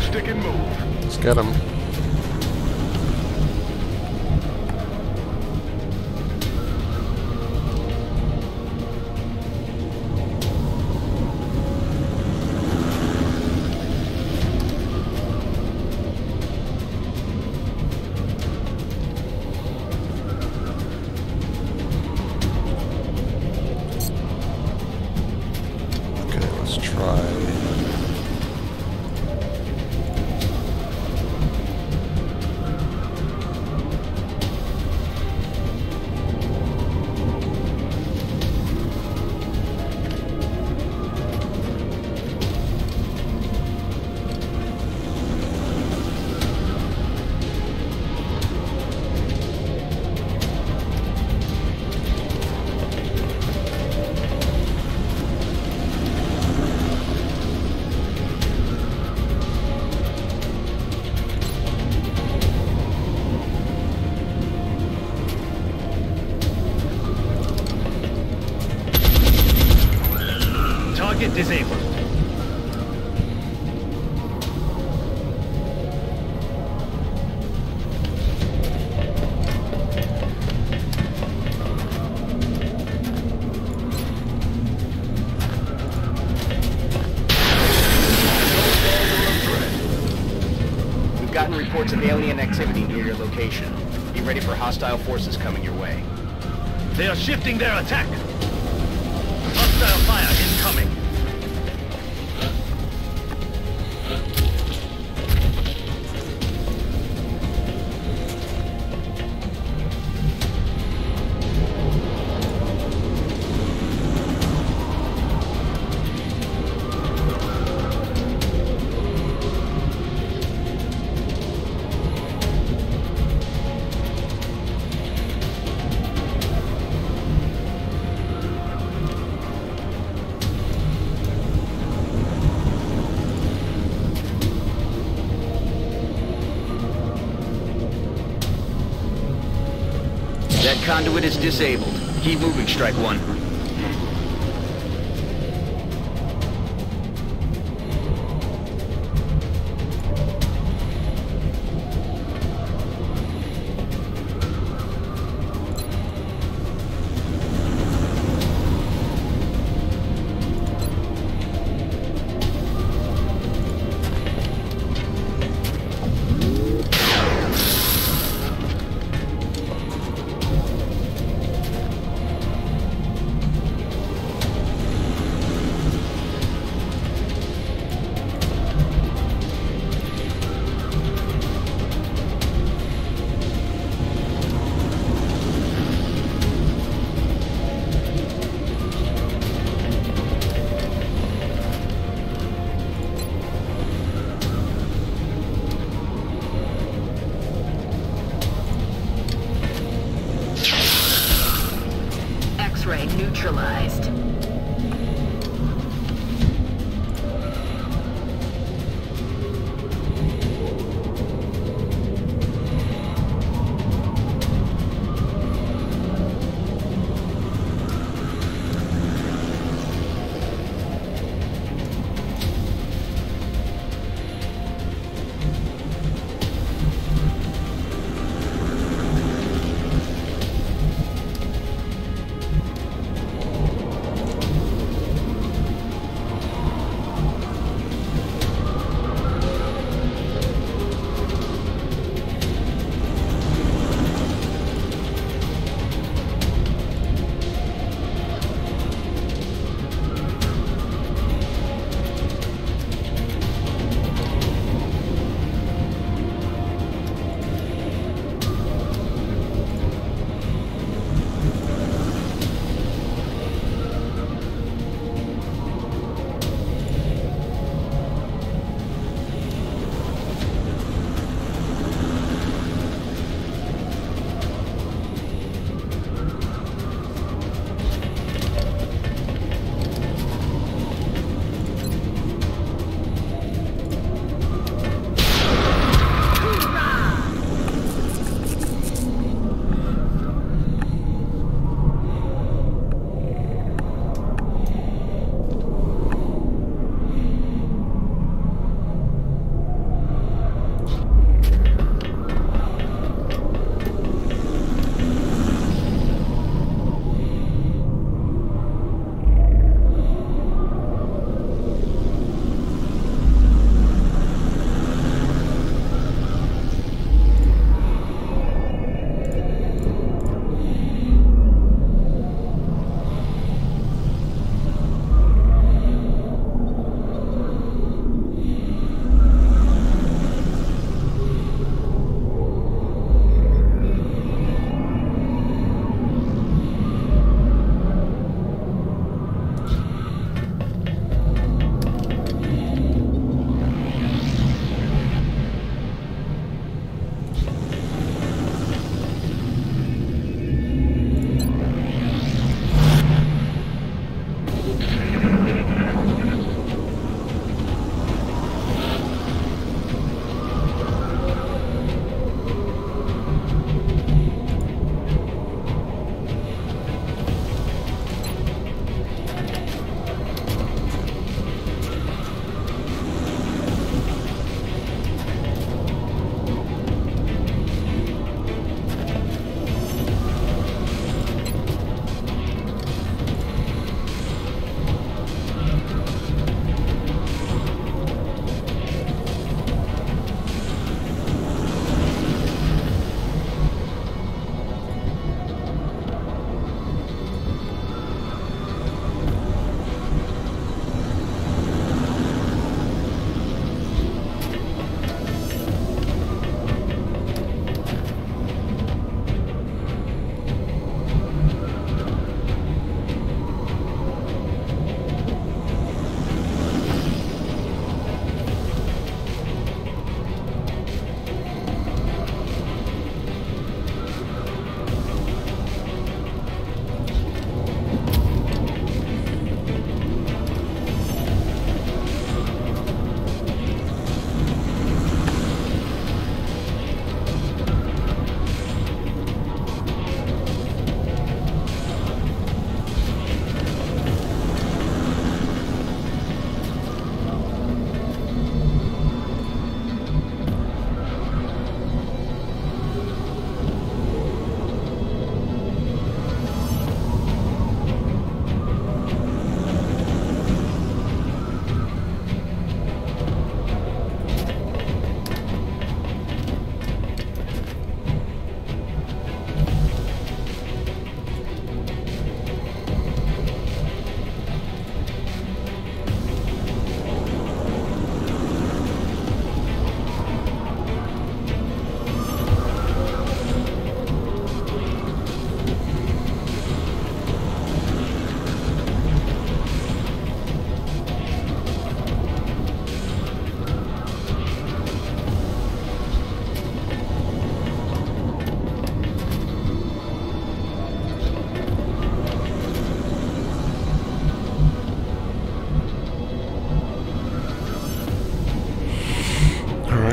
Speaker 4: stick and move.
Speaker 1: Let's get him.
Speaker 7: Target disabled.
Speaker 9: We've gotten reports of alien activity near your location. Be ready for hostile forces coming your way.
Speaker 7: They are shifting their attack. Hostile fire incoming.
Speaker 2: That conduit is disabled. Keep moving, Strike One.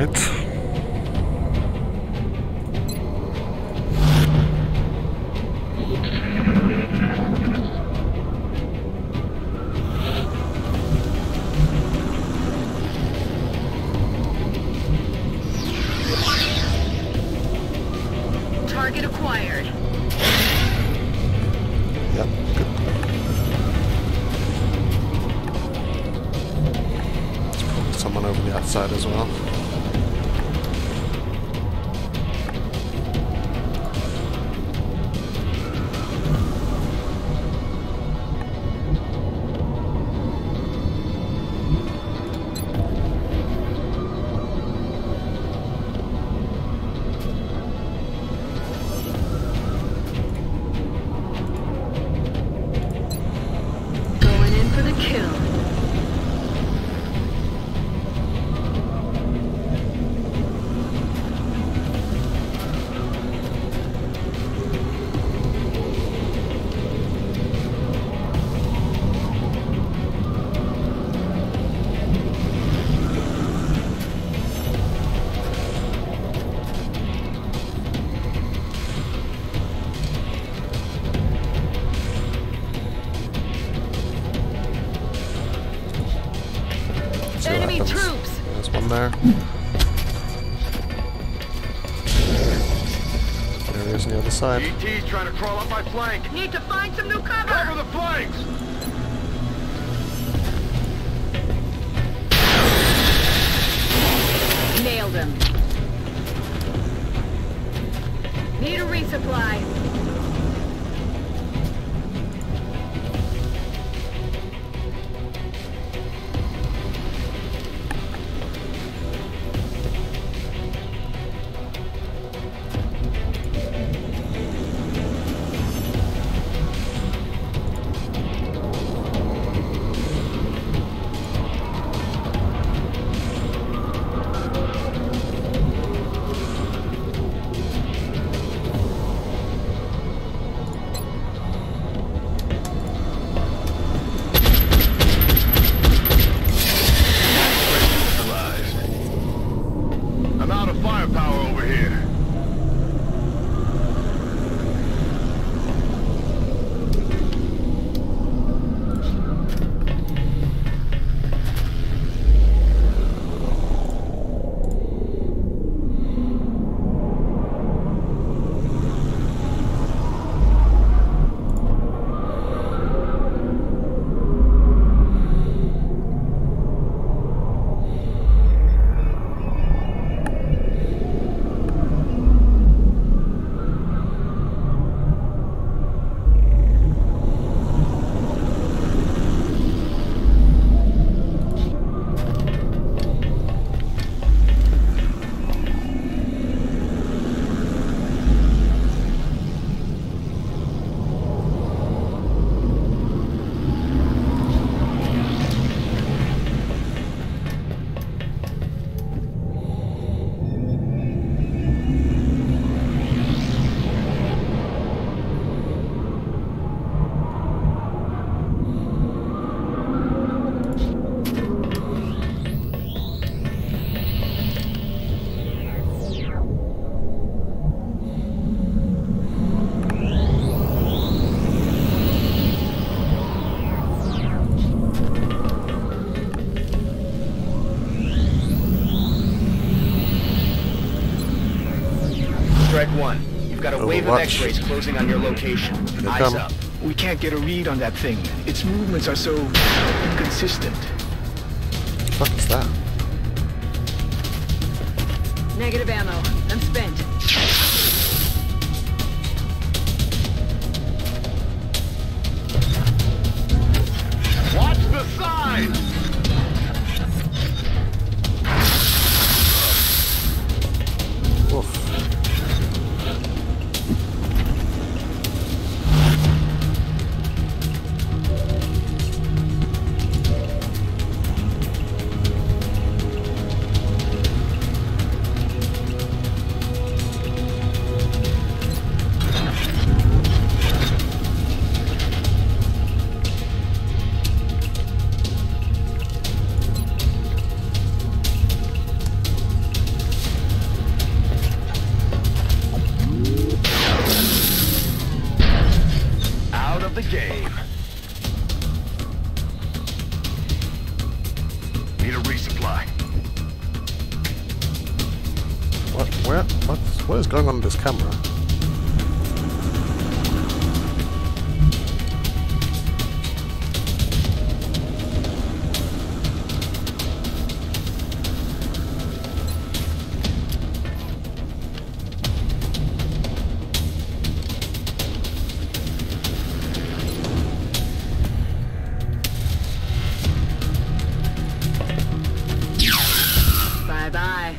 Speaker 1: Alright.
Speaker 10: Target acquired.
Speaker 1: Yep, good. There's probably someone over the outside as well.
Speaker 10: Going in for the kill.
Speaker 1: See what
Speaker 10: Enemy
Speaker 1: happens.
Speaker 10: troops!
Speaker 1: There's one there. There he is on the other side.
Speaker 4: ET's trying to crawl up my flank.
Speaker 10: Need to find some new cover!
Speaker 4: Cover the flanks!
Speaker 10: Nailed him. Need a resupply.
Speaker 4: I'm out of firepower over here.
Speaker 9: Strike one. You've got a wave of X-rays closing on your location. Eyes
Speaker 1: come.
Speaker 9: up.
Speaker 7: We can't get a read on that thing. Its movements are so inconsistent.
Speaker 1: What the fuck is that?
Speaker 10: Negative ammo. I'm spent.
Speaker 4: Watch the side!
Speaker 1: Oof. What is going on with this camera?
Speaker 10: Bye-bye.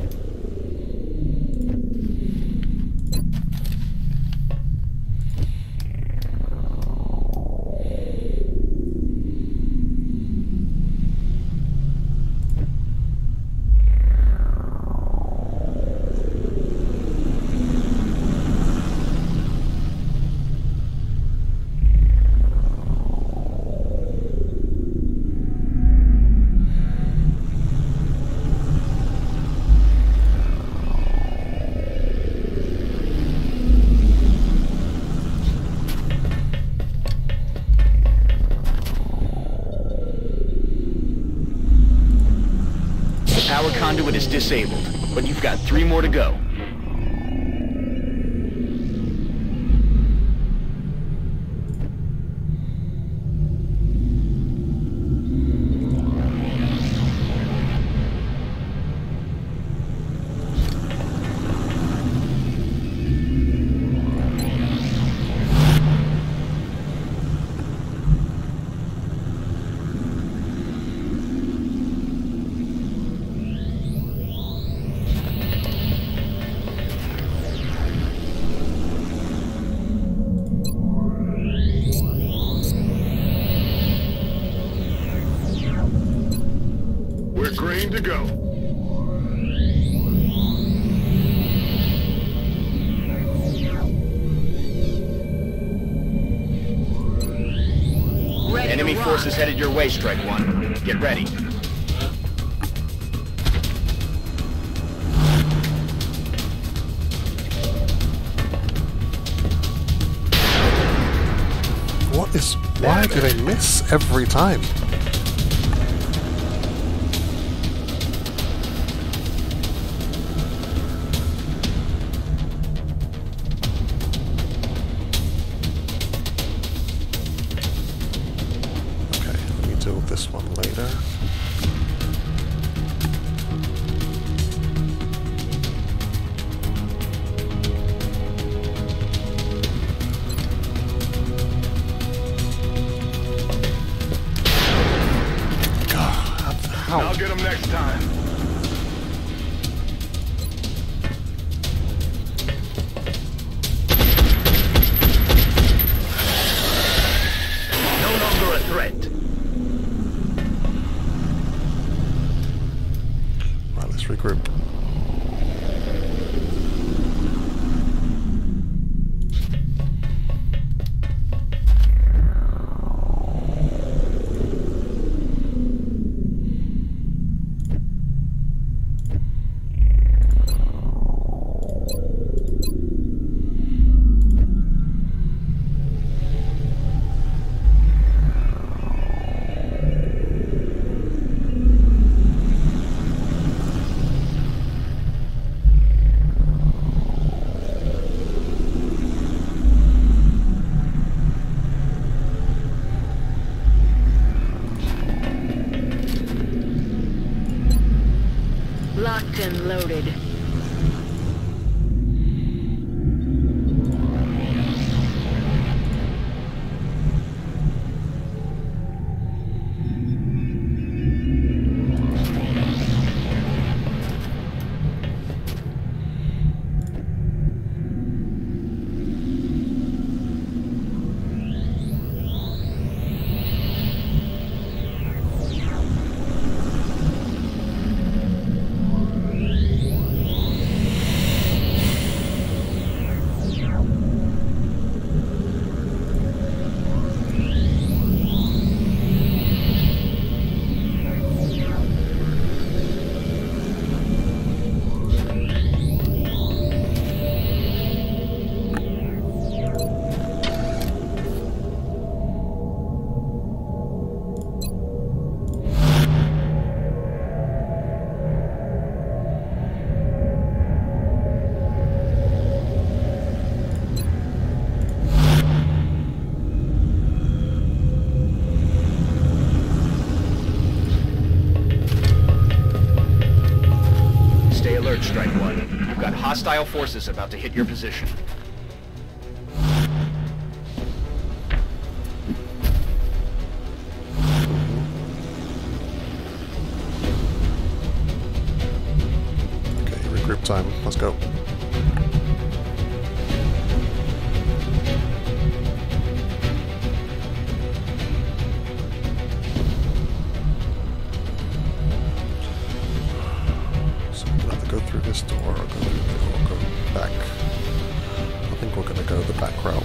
Speaker 2: Power conduit is disabled, but you've got 3 more to go.
Speaker 4: We're green to go.
Speaker 10: Ready
Speaker 2: Enemy
Speaker 10: to rock.
Speaker 2: forces headed your way, Strike One. Get ready.
Speaker 1: What is... Why do they miss every time? Okay, let me deal with this one later.
Speaker 4: I'll get him next time.
Speaker 7: No longer a threat.
Speaker 1: Right, let's regroup.
Speaker 10: Locked and loaded.
Speaker 9: alert, Strike One. You've got hostile forces about to hit your position.
Speaker 1: Okay, regroup time. Let's go. Go through this door, or go through the door, go back. I think we're going to go the back route.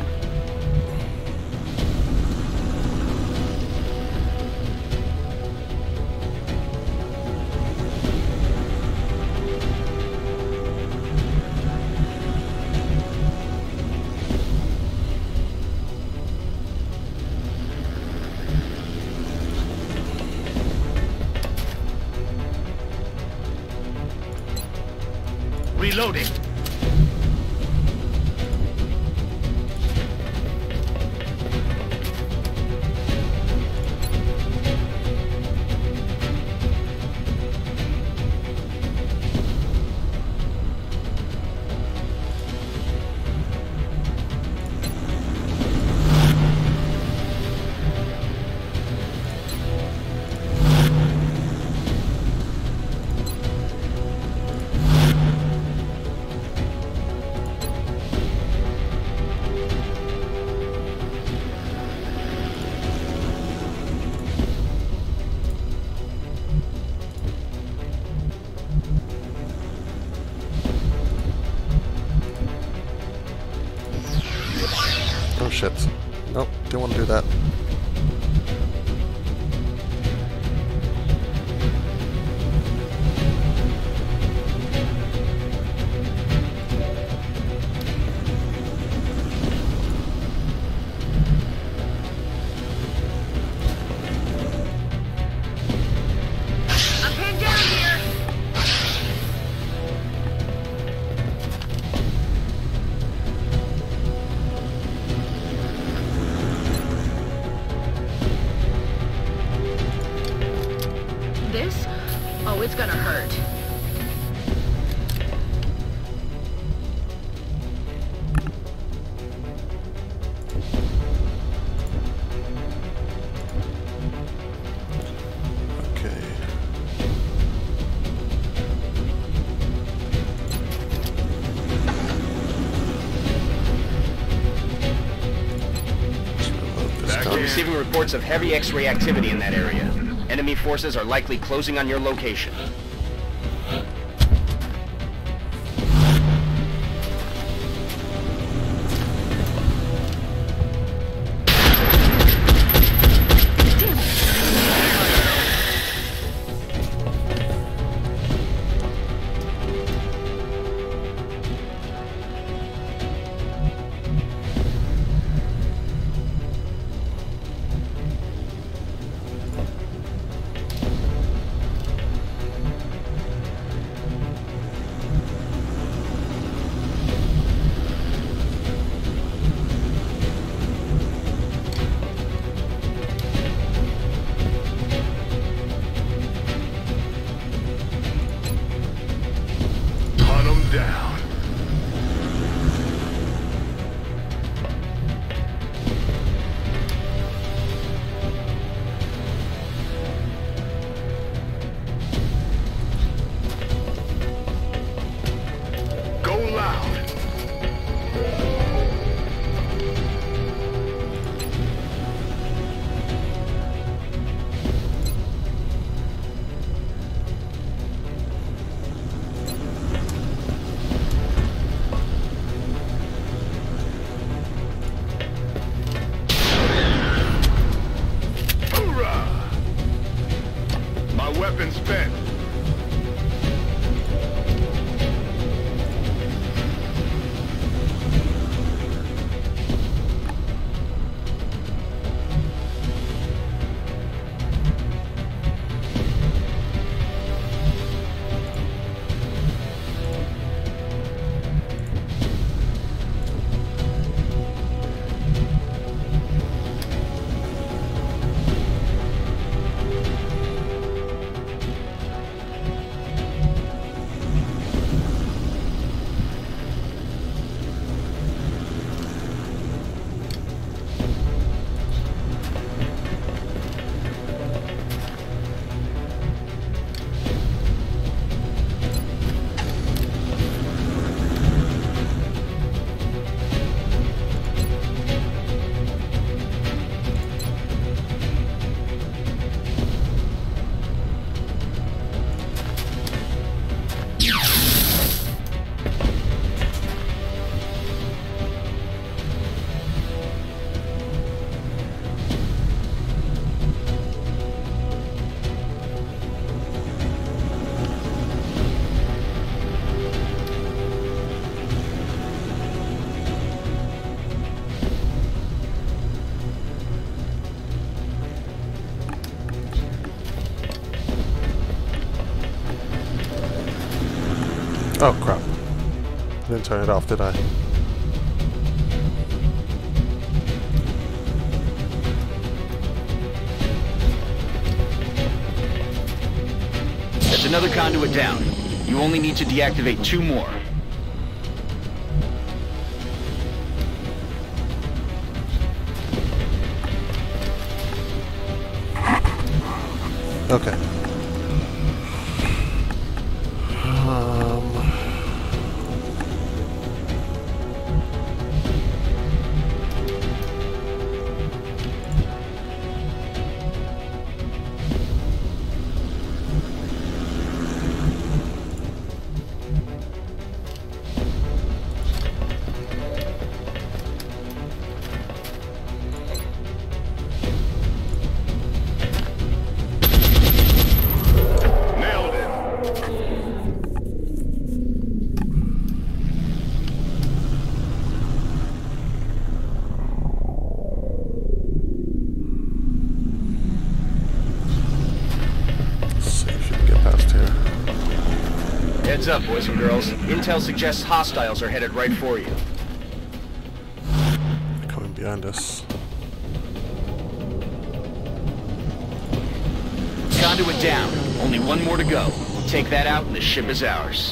Speaker 4: Reloading. Oh shit. Nope, didn't want to do that.
Speaker 10: I'm pinned down here. This? Oh, it's gonna hurt.
Speaker 1: Okay. Let's reload this
Speaker 4: Back
Speaker 1: time.
Speaker 4: in.
Speaker 9: Receiving reports of heavy X-ray activity in that area. Enemy forces are likely closing on your location.
Speaker 4: Hunt 'em down. Go loud.
Speaker 1: Oh crap. I didn't turn it off, did I?
Speaker 2: That's another conduit down. You only need to deactivate 2 more.
Speaker 1: Okay.
Speaker 9: Heads up, boys and girls. Intel suggests hostiles are headed right for you.
Speaker 1: They're coming behind us.
Speaker 2: Conduit down. Only 1 more to go. Take that out and the ship is ours.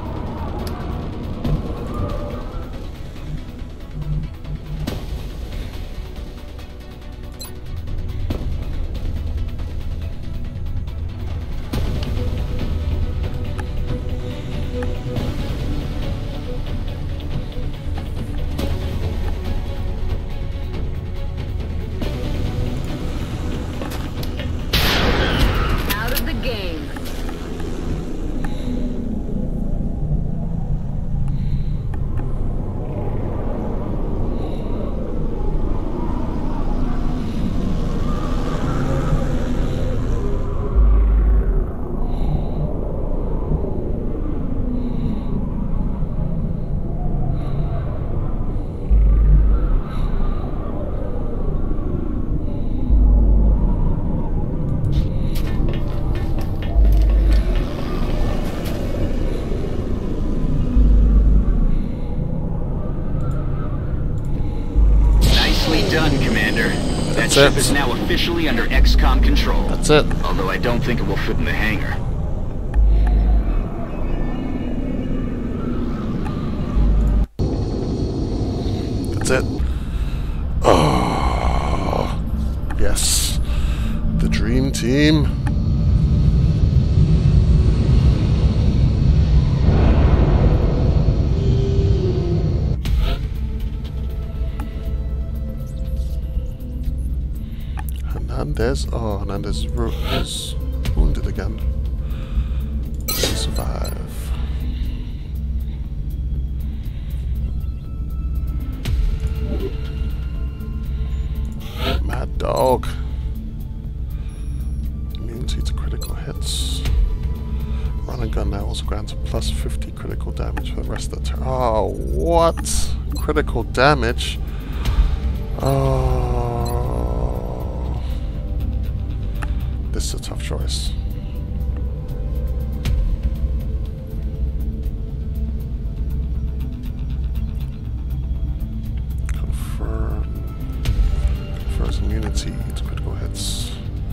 Speaker 2: Done, Commander. That ship is now officially under XCOM control.
Speaker 1: That's it.
Speaker 2: Although I don't think it will fit in the hangar.
Speaker 1: That's it. Oh, yes. The dream team. Hernandez is wounded again. Will he survive? Mad Dog. Immunity to critical hits. Run and gun now also grants a plus 50 critical damage for the rest of the turn. Oh, what? Critical damage? Oh. This is a tough choice. Confers immunity to critical hits.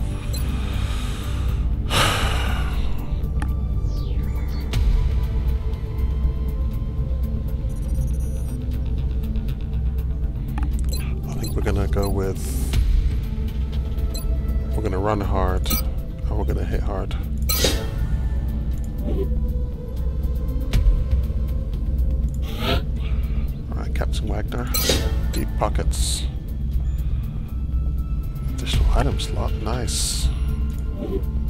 Speaker 1: I think we're gonna go with. We're gonna run hard, and we're gonna hit hard. Alright, Captain Wagner. Deep pockets. Additional item slot, nice.